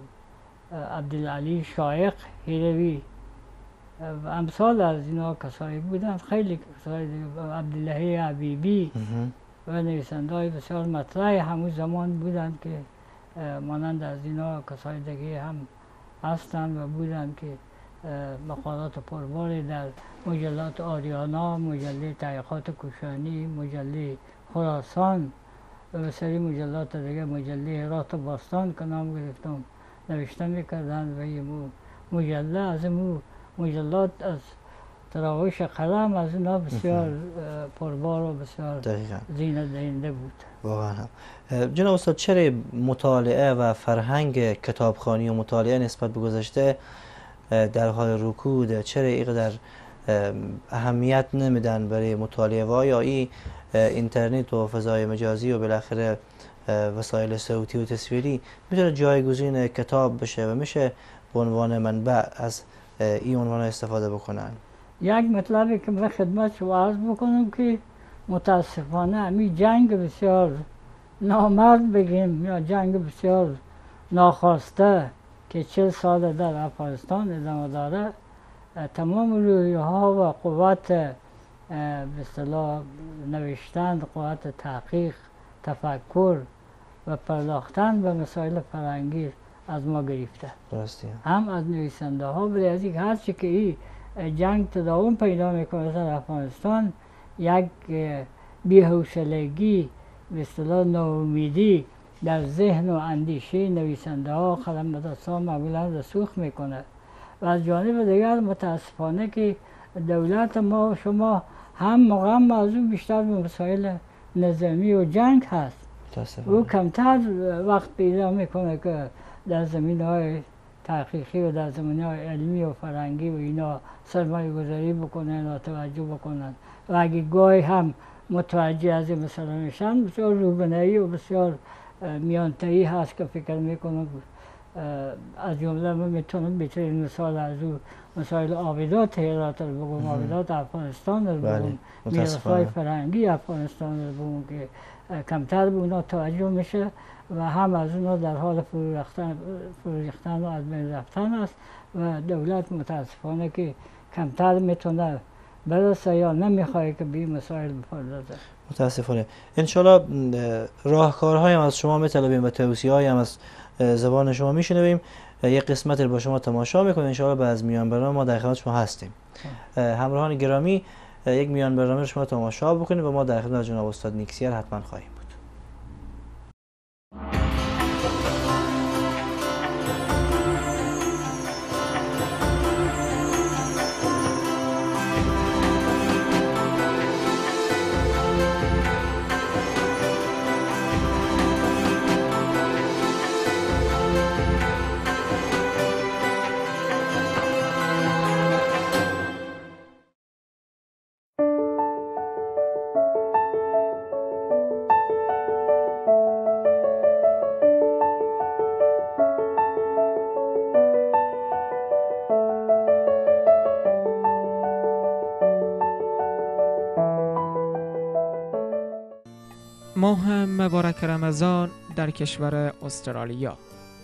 عبدالعلی شایق هیروی و امثال از اینا کسایی بودند. خیلی کسایی عبدالله حبیبی و نویسنده های بسیار مطرح همون زمان بودند که مانند از اینا کسای دیگه هم هستند و بودند که مقالات پرباری در مجلات آریانا، مجله تحقیقات کوشانی، مجله خراسان و بسیاری مجلات دیگه، مجله هرات باستان که نام گرفتم نوشته میکردند و این مجله از این مجلات از تراوش قلم از اینا بسیار پربار و بسیار دقیقاً زینت دهنده بود. واقعا هم. جناب استاد چرا مطالعه و فرهنگ کتابخوانی و مطالعه نسبت به گذشته در حال رکود؟ چرا اینقدر اهمیت نمیدن برای مطالعه و آیا این اینترنت و فضای مجازی و بالاخره وسایل صوتی و تصویری میتونه جایگزین کتاب بشه و میشه به عنوان منبع از این عنوان استفاده بکنن؟ یک مطلبی که من خدمت شما عرض بکنم که متاسفانه همین جنگ بسیار نامرد بگیم یا جنگ بسیار ناخواسته که 40 سال در افغانستان ادامه داره، تمام روحیه ها و قوت به اصطلاح نوشتن، قوت تحقیق، تفکر و پرداختن به مسائل فرهنگی از ما گرفته. درسته. هم از نویسنده ها، برای از این هرچی که این جنگ تداوم پیدا میکنه در افغانستان، یک بی‌حوصلگی به اصطلاح ناامیدی در ذهن و اندیشه نویسنده ها، قلمدستان معمولا رسوخ میکنه. و از جانب دیگر متاسفانه که دولت ما و شما هم از اون بیشتر به مسائل نظامی و جنگ هست. او کمتر وقت پیدا میکنه که در زمینه‌های تحقیقی و در زمینه‌های علمی و فرهنگی و اینا سرمایه گذاری بکنن و توجه بکنن. و اگه گاهی هم متوجه از این مسئله میشن، بسیار روبنایی و بسیار میانتایی هست که فکر میکنم از جمله من میتونم بهترین مثال از او مسائل آبادات هرات رو بگم، آبادات افغانستان رو بگم، میراث‌های فرهنگی افغانستان رو بگم که کمتر به اونا توجه میشه و هم از اونا در حال فرو ریختن و از بین رفتن است و دولت متاسفانه که کمتر میتونه برسه یا نمیخواد که به این مسائل بپردازه. متاسفانه. انشالله راهکارهای هم از شما میطلبیم و توصیه‌های هم از زبان شما میشنویم. یک قسمت رو با شما تماشا میکنیم. انشالله بعد از میان برنامه ما در خدمت شما هستیم. همراهان گرامی، یک میان برنامه رو شما تماشا بکنید و ما در خدمت جناب استاد نیکسیر حتما خواهیم بود. ماه مبارک رمضان در کشور استرالیا.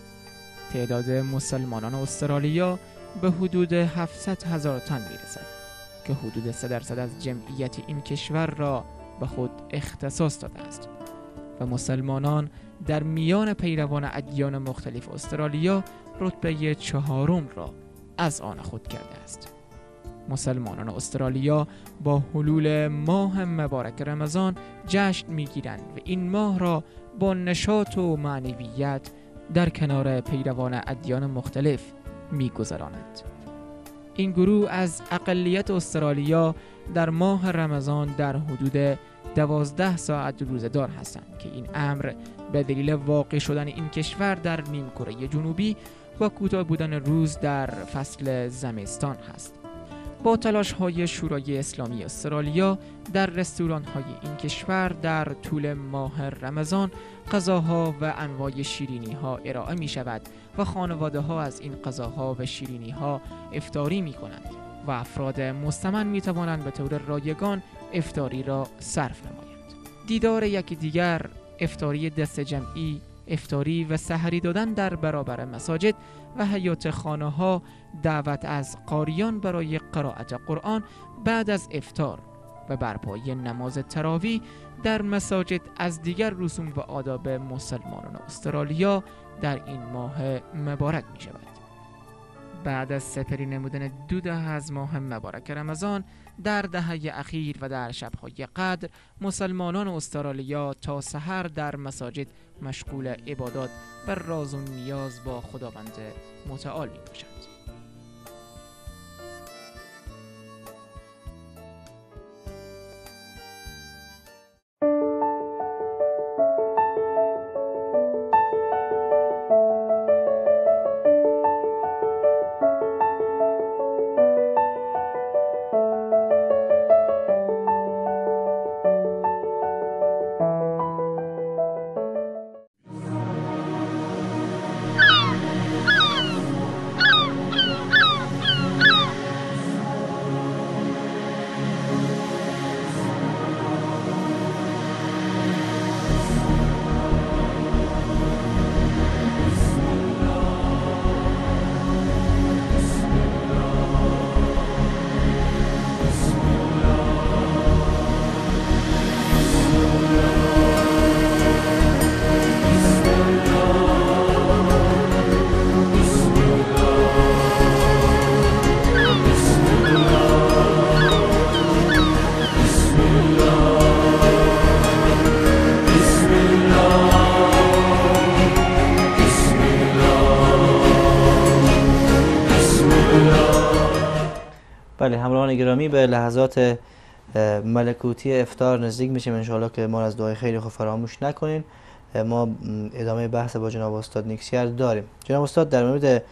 تعداد مسلمانان استرالیا به حدود 700,000 تن میرسد که حدود 3% از جمعیت این کشور را به خود اختصاص داده است و مسلمانان در میان پیروان ادیان مختلف استرالیا رتبه 4 را از آن خود کرده است. مسلمانان استرالیا با حلول ماه مبارک رمضان جشن میگیرند و این ماه را با نشاط و معنویت در کنار پیروان ادیان مختلف میگذرانند. این گروه از اقلیت استرالیا در ماه رمضان در حدود 12 ساعت روزه‌دار هستند که این امر به دلیل واقع شدن این کشور در نیمکره جنوبی و کوتاه بودن روز در فصل زمستان هست. با تلاش‌های شورای اسلامی استرالیا در رستوران‌های این کشور در طول ماه رمضان غذاها و انواع شیرینی‌ها ارائه می‌شود و خانواده‌ها از این غذاها و شیرینی‌ها افطاری می‌کنند و افراد مستمن می‌توانند به طور رایگان افطاری را صرف نمایند. دیدار یکدیگر، افطاری دست جمعی، افطاری و سحری دادن در برابر مساجد و حیات خانه‌ها، دعوت از قاریان برای قرائت قرآن بعد از افطار و برپایی نماز تراویح در مساجد از دیگر رسوم و آداب مسلمانان استرالیا در این ماه مبارک می شود. بعد از سپری نمودن 2 دهه از ماه مبارک رمضان در دهه اخیر و در شب‌های قدر، مسلمانان استرالیا تا سحر در مساجد مشغول عبادات و راز و نیاز با خداوند متعال می باشند. همراهان گرامی به لحظات ملکوتی افطار نزدیک میشیم، انشاءالله که ما از دعای خیلی خوب فراموش نکنین. ما ادامه بحث با جناب استاد نیکسیار داریم. جناب استاد در مورد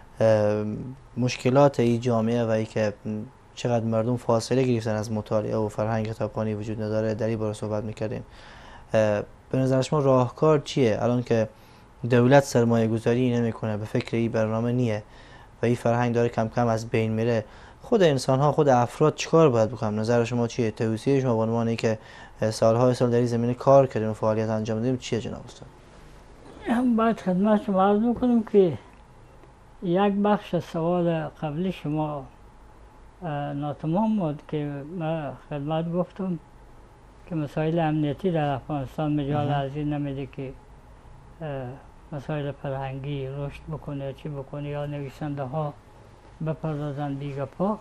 مشکلات این جامعه و ای که چقدر مردم فاصله گرفتن از مطالعه و فرهنگ کتابخوانی وجود نداره در این باره صحبت میکردیم. به نظر شما راهکار چیه الان که دولت سرمایه گذاری نمیکنه، به فکر این برنامه نیه و این فرهنگ داره کم کم از بین میره؟ خود انسان ها، خود افراد چیکار باید بکنن؟ نظر شما چیه؟ توصیه شما به عنوان اینکه سالهای سال در این زمینه کار کردیم و فعالیت انجام دادیم چیه جناب استاد؟ باید خدمت شما عرض بکنم که یک بخش سوال قبلی شما ناتمام بود که من خدمت گفتم که مسائل امنیتی در افغانستان مجال از این نمیده که مسائل فرهنگی رشد بکنه، چی بکنه، یا نویسنده ها بپردازن بیگپا.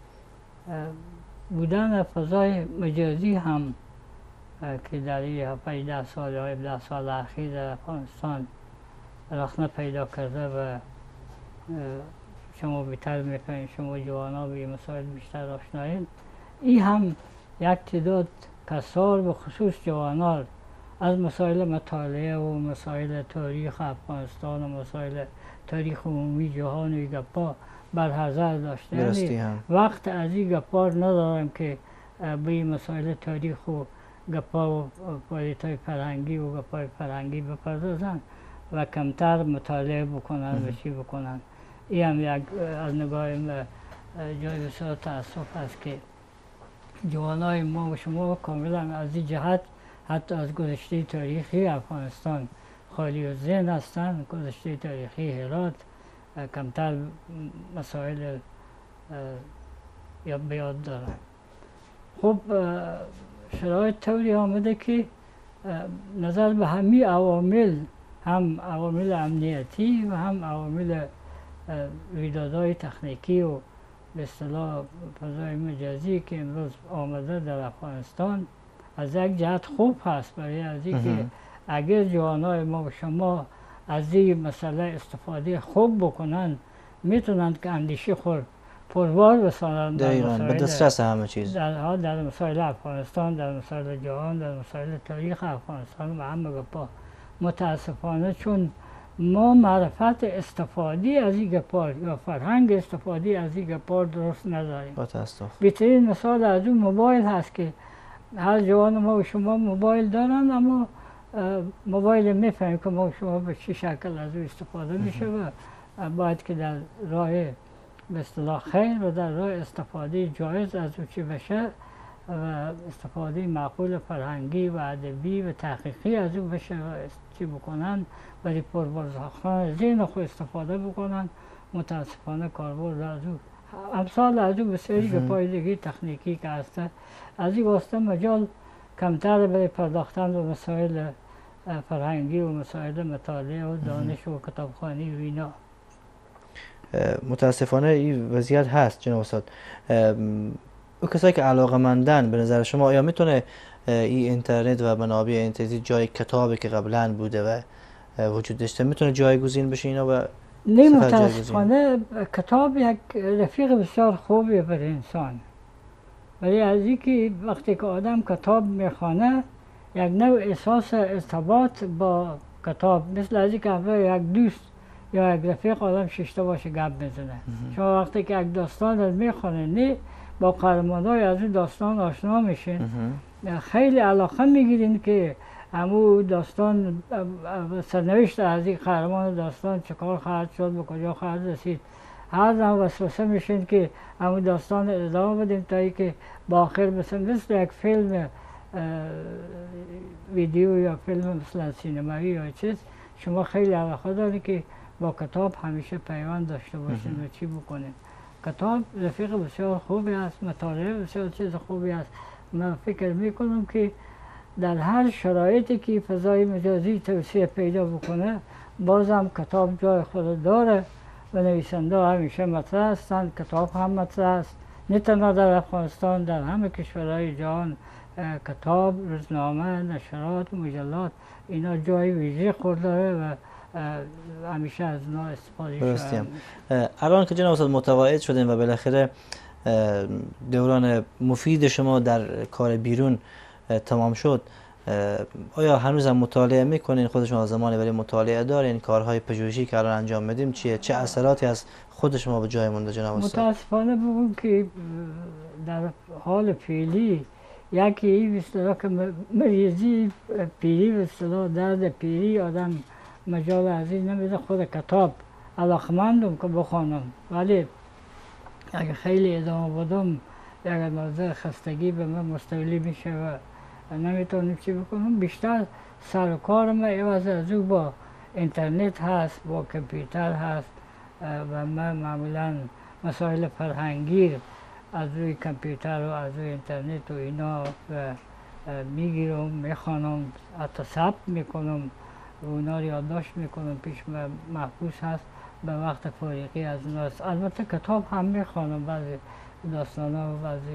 بودن فضای مجازی هم که در این 15 سال یا 17 سال اخیر در افغانستان رخنه پیدا کرده و شما بهتر میفهمید، شما جوانا به مسائل بیشتر آشنایید، این هم یک تعداد کسار به خصوص جوانان از مسائل مطالعه و مسائل تاریخ افغانستان و مسائل تاریخ عمومی جهان و گپا برحضر داشته. یعنی وقت از این گپا ندارم که به این مسائل تاریخ و گپا و فعالیت‌های فرهنگی و گپای فرهنگی بپردازن و کمتر مطالعه بکنن و چی بکنن. این هم یک از نگاه جای بسیار تأسف است که جوانای ما و شما کاملا از این جهت حتی از گذشته تاریخی افغانستان خالی و ذهن هستند. گذشته تاریخی هرات کمتر مسائل به یاد دارن. خب شرایط طوری آمده که نظر به همین عوامل، هم عوامل امنیتی و هم عوامل رویدادهای تکنیکی و به اصطلاح فضای مجازی که امروز آمده در افغانستان، از یک جهت خوب هست برای از اینکه اگر جوانای ما و شما از این مسئله استفاده خوب بکنن میتونند که اندیشه خود پروار بسازند دقیقاً به دسترس همه چیز، در مسائل افغانستان، در مسائل جهان، در مسائل تاریخ افغانستان و همه گپا. متاسفانه چون ما معرفت استفاده از این گپا یا فرهنگ استفاده از این گپا درست نداریم. بهترین مثال از اون موبایل هست که هر جوان ما و شما موبایل دارن، اما موبایل میفهمیم که ما و شما به چه شکل از او استفاده میشه و باید که در راه به اصطلاح خیر و در راه استفاده جایز از او چی بشه و استفاده معقول فرهنگی و ادبی و تحقیقی از او بشه و چی بکنن برای پربازخان ذهن خود استفاده بکنن. متاسفانه کاربرد از او امثال از او بسیاری گپای دیگه تکنیکی که هسته، از این واسطه مجال کمتر برای پرداختن به مسائل فرهنگی و مسائل مطالعه و دانش و کتابخوانی و اینا. متاسفانه این وضعیت هست جناب استاد. او کسایی که علاقه‌مندن به نظر شما آیا میتونه این اینترنت و منابع اینترنتی جای کتابی که قبلا بوده و وجود داشته میتونه جایگزین بشه اینا؟ و نه، متاسفانه کتاب یک رفیق بسیار خوبیه برای انسان، ولی از اینکه وقتی که آدم کتاب میخوانه یک نوع احساس ارتباط با کتاب، مثل از اینکه یک دوست یا یک رفیق آدم ششته باشه گپ بزنه. شما وقتی که یک داستان رو میخوانه نه با قهرمانای از این داستان آشنا میشین، خیلی علاقه میگیرین که همون داستان سرنوشت از این قهرمان داستان چکار خواهد شد، به کجا خواهد رسید. هر زمان وسوسه میشین که همون داستان ادامه بدیم تا ای که با آخر مثل یک فیلم ویدیو یا فیلم مثلا سینمایی یا چیز، شما خیلی علاقه دارید که با کتاب همیشه پیوند داشته باشین و چی بکنین. کتاب رفیق بسیار خوبی است، مطالعه بسیار چیز خوبی است. من فکر میکنم که در هر شرایطی که فضای مجازی توسعه پیدا بکنه بازم کتاب جای خود داره و نویسنده همیشه مطرح هستند. کتاب هم مطرح است، نه تنها در افغانستان، در همه کشورهای جهان کتاب، روزنامه، نشرات، مجلات اینا جای ویژه خود داره و همیشه از اینا استفاده شده. الان که جناب استاد متقاعد شدیم و بالاخره دوران مفید شما در کار بیرون تمام شد، آیا هنوز هم مطالعه میکنین؟ خود شما زمانی برای مطالعه دارین؟ کارهای پژوهشی که الان انجام میدیم چیه؟ چه اثراتی از خود شما به جای مونده جناب استاد؟ متاسفانه بگم که در حال فعلی یکی به اصطلاح که مریضی پیری به اصطلاح درد پیری آدم مجال از این نمیده خود کتاب علاقمندم که بخوانم، ولی اگه خیلی ادامه بدم یک اندازه خستگی به من مستولی میشه و نمیتونم چی بکنم. بیشتر سر و کارم عوض از او با اینترنت هست، با کامپیوتر هست و من معمولا مسائل فرهنگی از روی کامپیوتر و از روی اینترنت و اینا میگیرم، میخوانم، حتی ثبت میکنم، اونا رو یادداشت میکنم، پیش محفوظ هست. به وقت فارغی از اوناست. البته کتاب هم میخوانم، بعضی داستانا و بعضی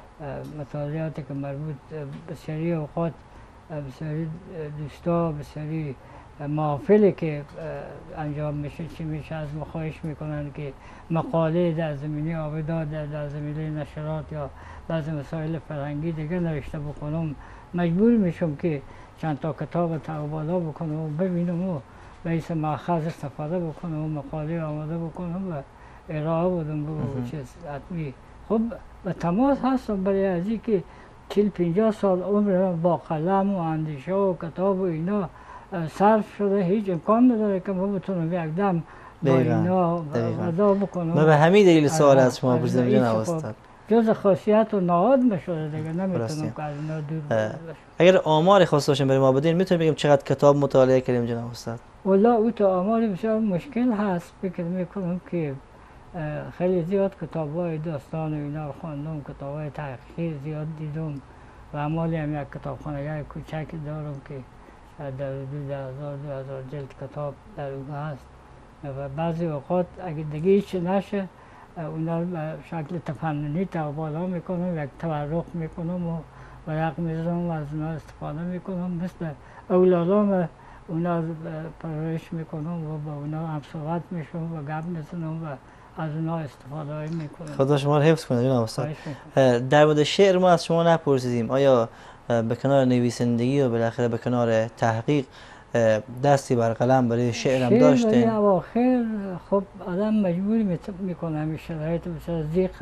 مطالعاتی که مربوط بسیاری اوقات بسیاری دوستا بسیاری محافلی که انجام میشه چی میشه از ما خواهش میکنن که مقاله در زمینه آبداد در زمینه نشرات یا بعضی مسائل فرهنگی دیگه نوشته بکنم. مجبور میشم که چند تا کتاب بالا بکنم و ببینم و به این مأخذ استفاده بکنم و مقاله آماده بکنم و ارائه بدم به چیز حتمی. خب به تماس هستم برای از این که 40-50 سال عمر با قلم و اندیشه و کتاب و اینا صرف شده، هیچ امکان نداره که ما بتونم یک دم با اینا ودا بکنم. من به همین دلیل سوال از شما پرسیدم جناب استاد. جز خاصیت و نهاد میشده دیگه، نمیتونم که از اینا دور باشم. اگر آمار خاص باشین برای ما بدین میتونیم بگیم چقدر کتاب مطالعه کردیم جناب استاد؟ والله او تو آمار بسیار مشکل هست. فکر میکنم که خیلی زیاد کتاب‌های داستان و اینا رو خواندم، کتاب‌های تحقیقی زیاد دیدم و عمالی هم یک کتابخانه کوچک دارم که در حدود 1000 جلد کتاب در اون هست و بعضی اوقات اگه دیگه هیچ نشه اونا رو به شکل تفننی بالا میکنم، یک تورق میکنم و ورق میزنم و از اونا استفاده میکنم. مثل اولادام اونا پرورش میکنم و با اونا هم صحبت میشم و گپ میزنم و از اونا استفاده میکنم. خدا شما رو حفظ کنه جناب استاد. در مورد شعر ما از شما نپرسیدیم، آیا به کنار نویسندگی و بالاخره به کنار تحقیق دستی بر قلم برای شعر هم داشتین؟ شعر اواخر خب آدم مجبور میکنه همین شرایط بسیار ضیق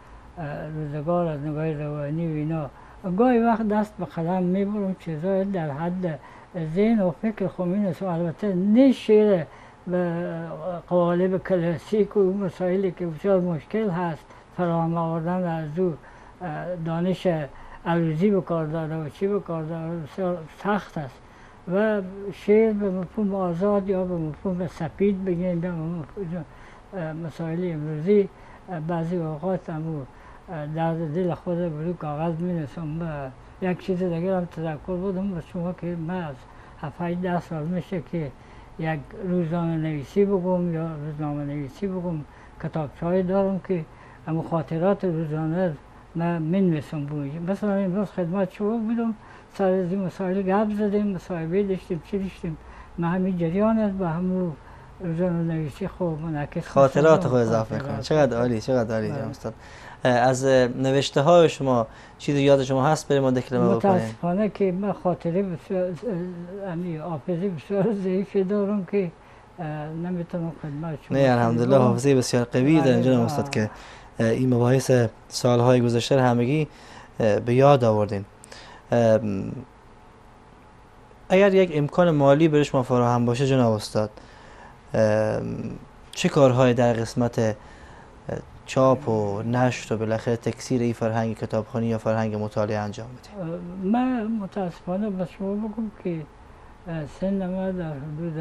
روزگار از نگاه روانی و اینا، گاهی وقت دست به قلم میبرم چیزای در حد ذهن و فکر خمین است. البته نه شعر به قوالب کلاسیک و مسائلی که بسیار مشکل هست فراهم آوردن از او دانش عروضی به کار داره و چی به کار داره بسیار سخت است و شعر به مفهوم آزاد یا به مفهوم سپید بگیم به مفهوم مسائل امروزی بعضی اوقات همو درد دل خود برو کاغذ می نویسم. یک چیز دیگر هم تذکر بدم به شما که من از 7-8 سال میشه که یک روزنامه نویسی بگم یا روزنامه نویسی بگم کتابچه‌ای دارم که خاطرات روزانه من می‌نویسم بوی. مثلا امروز خدمت شما بودم سر از این مسائل گپ زدیم، مصاحبه داشتیم، چی داشتیم، من همین جریان است به همون روزنامه نویسی خوب منعکس خاطرات خود اضافه کنید. چقدر عالی، چقدر عالی جناب استاد. از نوشته های شما چیزی یاد شما هست برای ما دکلمه بکنید؟ متاسفانه که من خاطره بسیار حافظه بسیار ضعیفی دارم که نمیتونم خدمت شما. نه الحمدلله حافظه بسیار قوی دارین جناب استاد که این مباحث سالهای گذشته همگی به یاد آوردین. اگر یک امکان مالی برای شما فراهم باشه جناب استاد، چه کارهای در قسمت چاپ و نشر و بالاخره تکثیر این فرهنگ کتابخوانی یا فرهنگ مطالعه انجام میدید؟ من متاسفانه به شما بگم که سن ما در حدود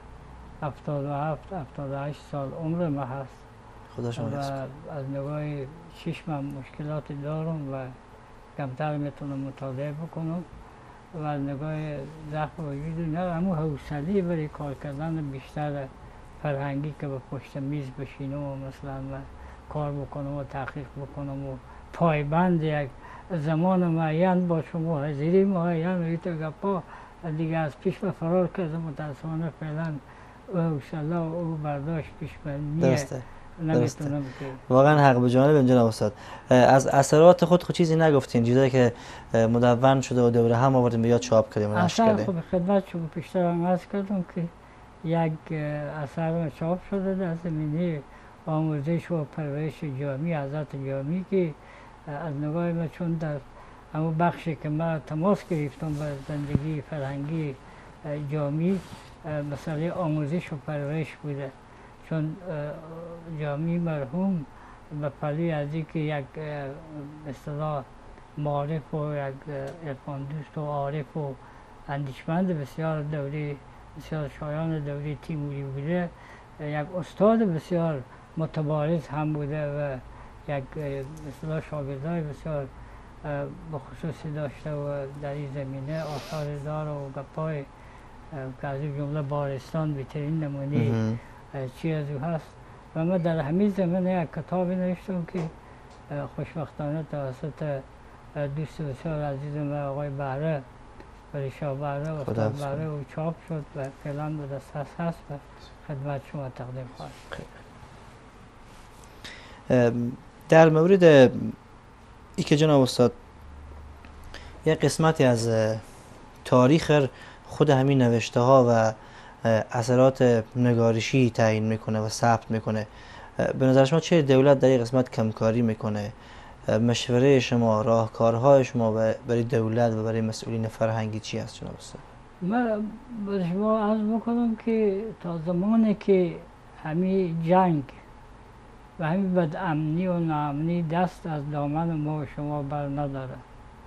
77-78 سال عمر ما هست. خدا شما حفظ کنه. از نگاه چشمم مشکلاتی دارم و کمتر میتونم مطالعه بکنم و از نگاه ضعف وجود نه همون حوصله برای کار کردن بیشتر فرهنگی که به پشت میز بشینم و مثلا کار بکنم و تحقیق بکنم و پایبند یک زمان معین با شما حاضری معین و ایتا گپا دیگه از پیش و فرار کردم. متاسفانه فعلا او حوصله و او برداشت پیش نیه نمیتونم که واقعا حق به جانب جناب استاد. از اثرات خود چیزی نگفتین، چیزایی که مدون شده و دوره هم آوردیم به یا چاپ کردیم و نشر اثر کردیم. خب خدمت شما پیشتر هم عرض کردم که یک اثر چاپ شده در زمینه آموزش و پرورش جامعی حضرت جامعی که از نگاه من چون در همون بخشی که من تماس گرفتم با زندگی فرهنگی جامعی مسئله آموزش و پرورش بوده، چون جامعی مرحوم به پلی از اینکه یک اصطلاح معارف و یک عرفان دوست و عارف و اندیشمند بسیار دوره بسیار شایان دوره تیموری بوده، یک استاد بسیار متبارز هم بوده و یک اصطلاح شاگردای بسیار بخصوصی داشته و در این زمینه آثار دار و گپای که از این جمله بارستان بهترین نمونه چی از او هست. و من در همین زمینه یک کتابی نوشتم که خوشبختانه توسط دوست بسیار عزیزم آقای بهره شاه بهره استاد بهره او چاپ شد و فعلا به دست هست و خدمت شما تقدیم خواهد. در مورد ای که جناب استاد یک قسمتی از تاریخ خود همین نوشته ها و اثرات نگارشی تعیین میکنه و ثبت میکنه، به نظر شما چه دولت در این قسمت کمکاری میکنه؟ مشوره شما، راهکارهای شما برای دولت و برای مسئولین فرهنگی چی است جناب استاد؟ من به شما عرض بکنم که تا زمانی که همین جنگ و همین بدامنی و ناامنی دست از دامن ما و شما بر نداره،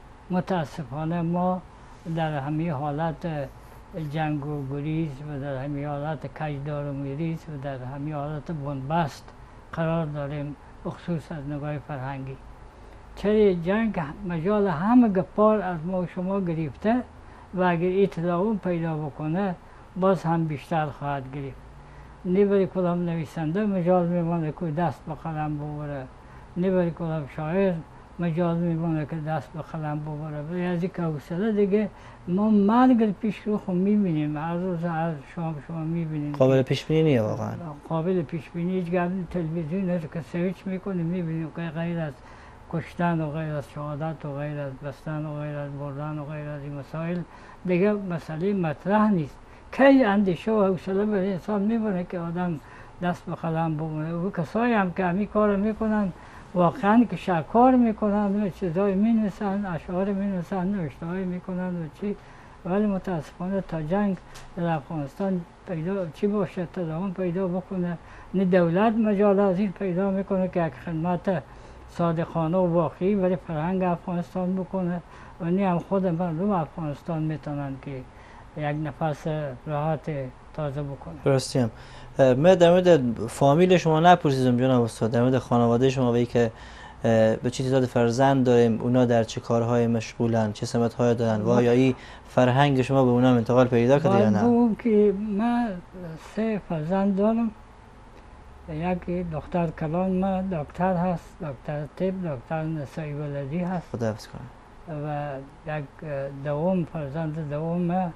متاسفانه ما در همین حالت جنگ و گریز و در همین حالت کجدار و میریز و در همین حالت بنبست قرار داریم، بخصوص از نگاه فرهنگی. چرا جنگ مجال همه گپار از ما و شما گرفته و اگر اطلاع پیدا بکنه باز هم بیشتر خواهد گرفت. نه برای کدام نویسنده مجال میمونه که دست به قلم ببره، نه برای کدام شاعر مجال میمونه که دست به قلم ببره. برای از این که حوصله دیگه ما مرگ پیش رو خود میبینیم، هر روز هر شام شما میبینیم. قابل پیش بینی نیه واقعا. قابل پیش بینی هیچ گردی تلویزیون هست که سویچ میکنیم میبینیم که غیر از کشتن و غیر از شهادت و غیر از بستن و غیر از بردن و غیر از این مسائل دیگه مسئله مطرح نیست. کی اندیشه و حوصله به انسان میبره که آدم دست به قلم بمونه؟ و کسایی هم که همین کار میکنن واقعا که شکار میکنن و چیزایی مینویسن، اشعار مینویسن، نوشته‌هایی میکنن و چی، ولی متاسفانه تا جنگ در افغانستان پیدا چی باشه تداوم پیدا بکنه، نه دولت مجال از این پیدا میکنه که یک خدمت صادقانه و واقعی برای فرهنگ افغانستان بکنه و نه هم خود مردم افغانستان میتونن که یک نفس راحت تازه بکنه. درستی هم. من در مورد فامیل شما نپرسیدم جناب استاد، در مورد خانواده شما و ای که به چه تعداد فرزند داریم، اونا در چه کارهای مشغولن، چه سمت‌های دارن و آیا این فرهنگ شما به اونا انتقال پیدا کرده یا نه؟ باید که من 3 فرزند دارم. یک دختر کلان ما دکتر هست، دکتر طب، دکتر نسایی ولدی هست. خدا حفظ کنه. و یک دوم فرزند دوم ما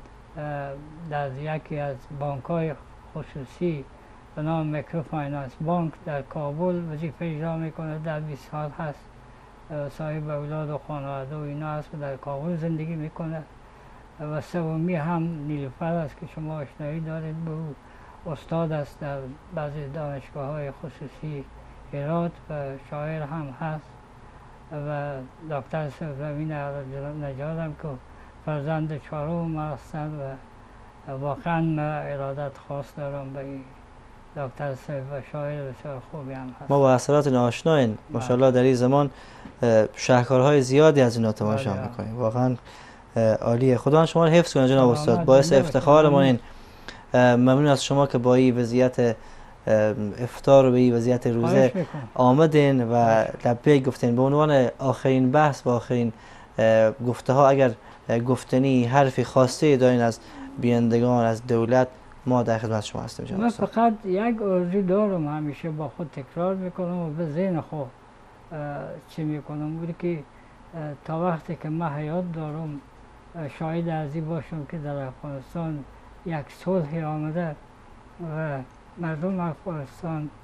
در یکی از بانک‌های خصوصی به نام میکروفایننس بانک در کابل وظیفه اجرا میکنه، در 20 سال هست، صاحب اولاد و خانواده و اینا هست و در کابل زندگی میکنه. و سومی هم نیلوفر است که شما آشنایی دارید به او، استاد است در بعضی دانشگاه‌های خصوصی هرات و شاعر هم هست. و دکتر سفرامین نجات هم که فرزند 4م ما هستند و واقعا من ارادت خاص دارم به دکتر سیف و شاعر بسیار خوبی هم هست. ما با اثرات ناآشناییم، ماشاءالله در این زمان شاهکارهای زیادی از اینا تماشا میکنیم، واقعا عالیه. خدا شما رو حفظ کنه جناب استاد، باعث افتخار ما این. ممنون از شما که با این وضعیت افطار و به این وضعیت روزه آمدین و لبیک گفتین. به عنوان آخرین بحث و آخرین گفته ها، اگر گفتنی حرفی خواسته دارین از بینندگان، از دولت، ما در خدمت شما هستیم جناب استاد. من فقط یک آرزو دارم، همیشه با خود تکرار میکنم و به ذهن خود چی میکنم بودی که تا وقتی که من حیات دارم شاهد ازی باشم که در افغانستان یک صلح آمده و مردم افغانستان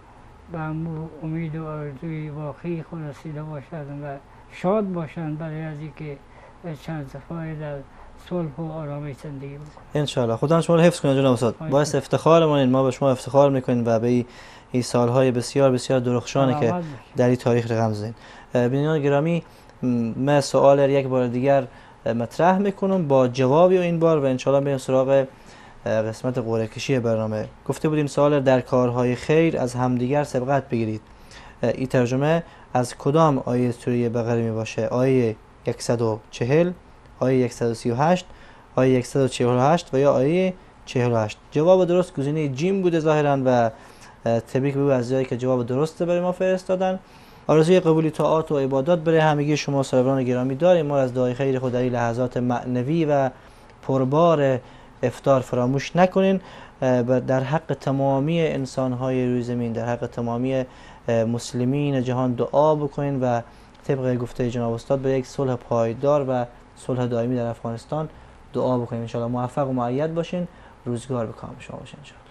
به امید و آرزوی واقعی خود رسیده باشند و شاد باشند برای از اینکه چند صفحه در صلح و آرامش زندگی بکنند. انشالله. خدا شما رو حفظ کنه جناب استاد. باعث افتخارمون، ما به شما افتخار میکنیم و به این سالهای بسیار بسیار درخشانی که در این تاریخ رقم زدین. بینندگان گرامی، من سوال یک بار دیگر مطرح میکنم با جوابی این بار و انشالله بریم سراغ قسمت قرعه کشی برنامه. گفته بودیم سوال در کارهای خیر از همدیگر سبقت بگیرید. این ترجمه از کدام آیه سوره بقره می باشه؟ آیه 140، آیه 138، آیه 148 و یا آیه 48. جواب درست گزینه جیم بوده ظاهرا و تبریک به عزیزایی که جواب درست برای ما فرستادن. آرزوی قبولی طاعات و عبادات برای همگی شما سروران گرامی داریم. ما از دعای خیر خود در این لحظات معنوی و پربار افطار فراموش نکنین. در حق تمامی انسان‌های روی زمین، در حق تمامی مسلمین جهان دعا بکنین و طبق گفته جناب استاد به یک صلح پایدار و صلح دائمی در افغانستان دعا بکنین. ان شاء الله موفق و مؤید باشین. روزگار به کام شما باشه ان شاء الله.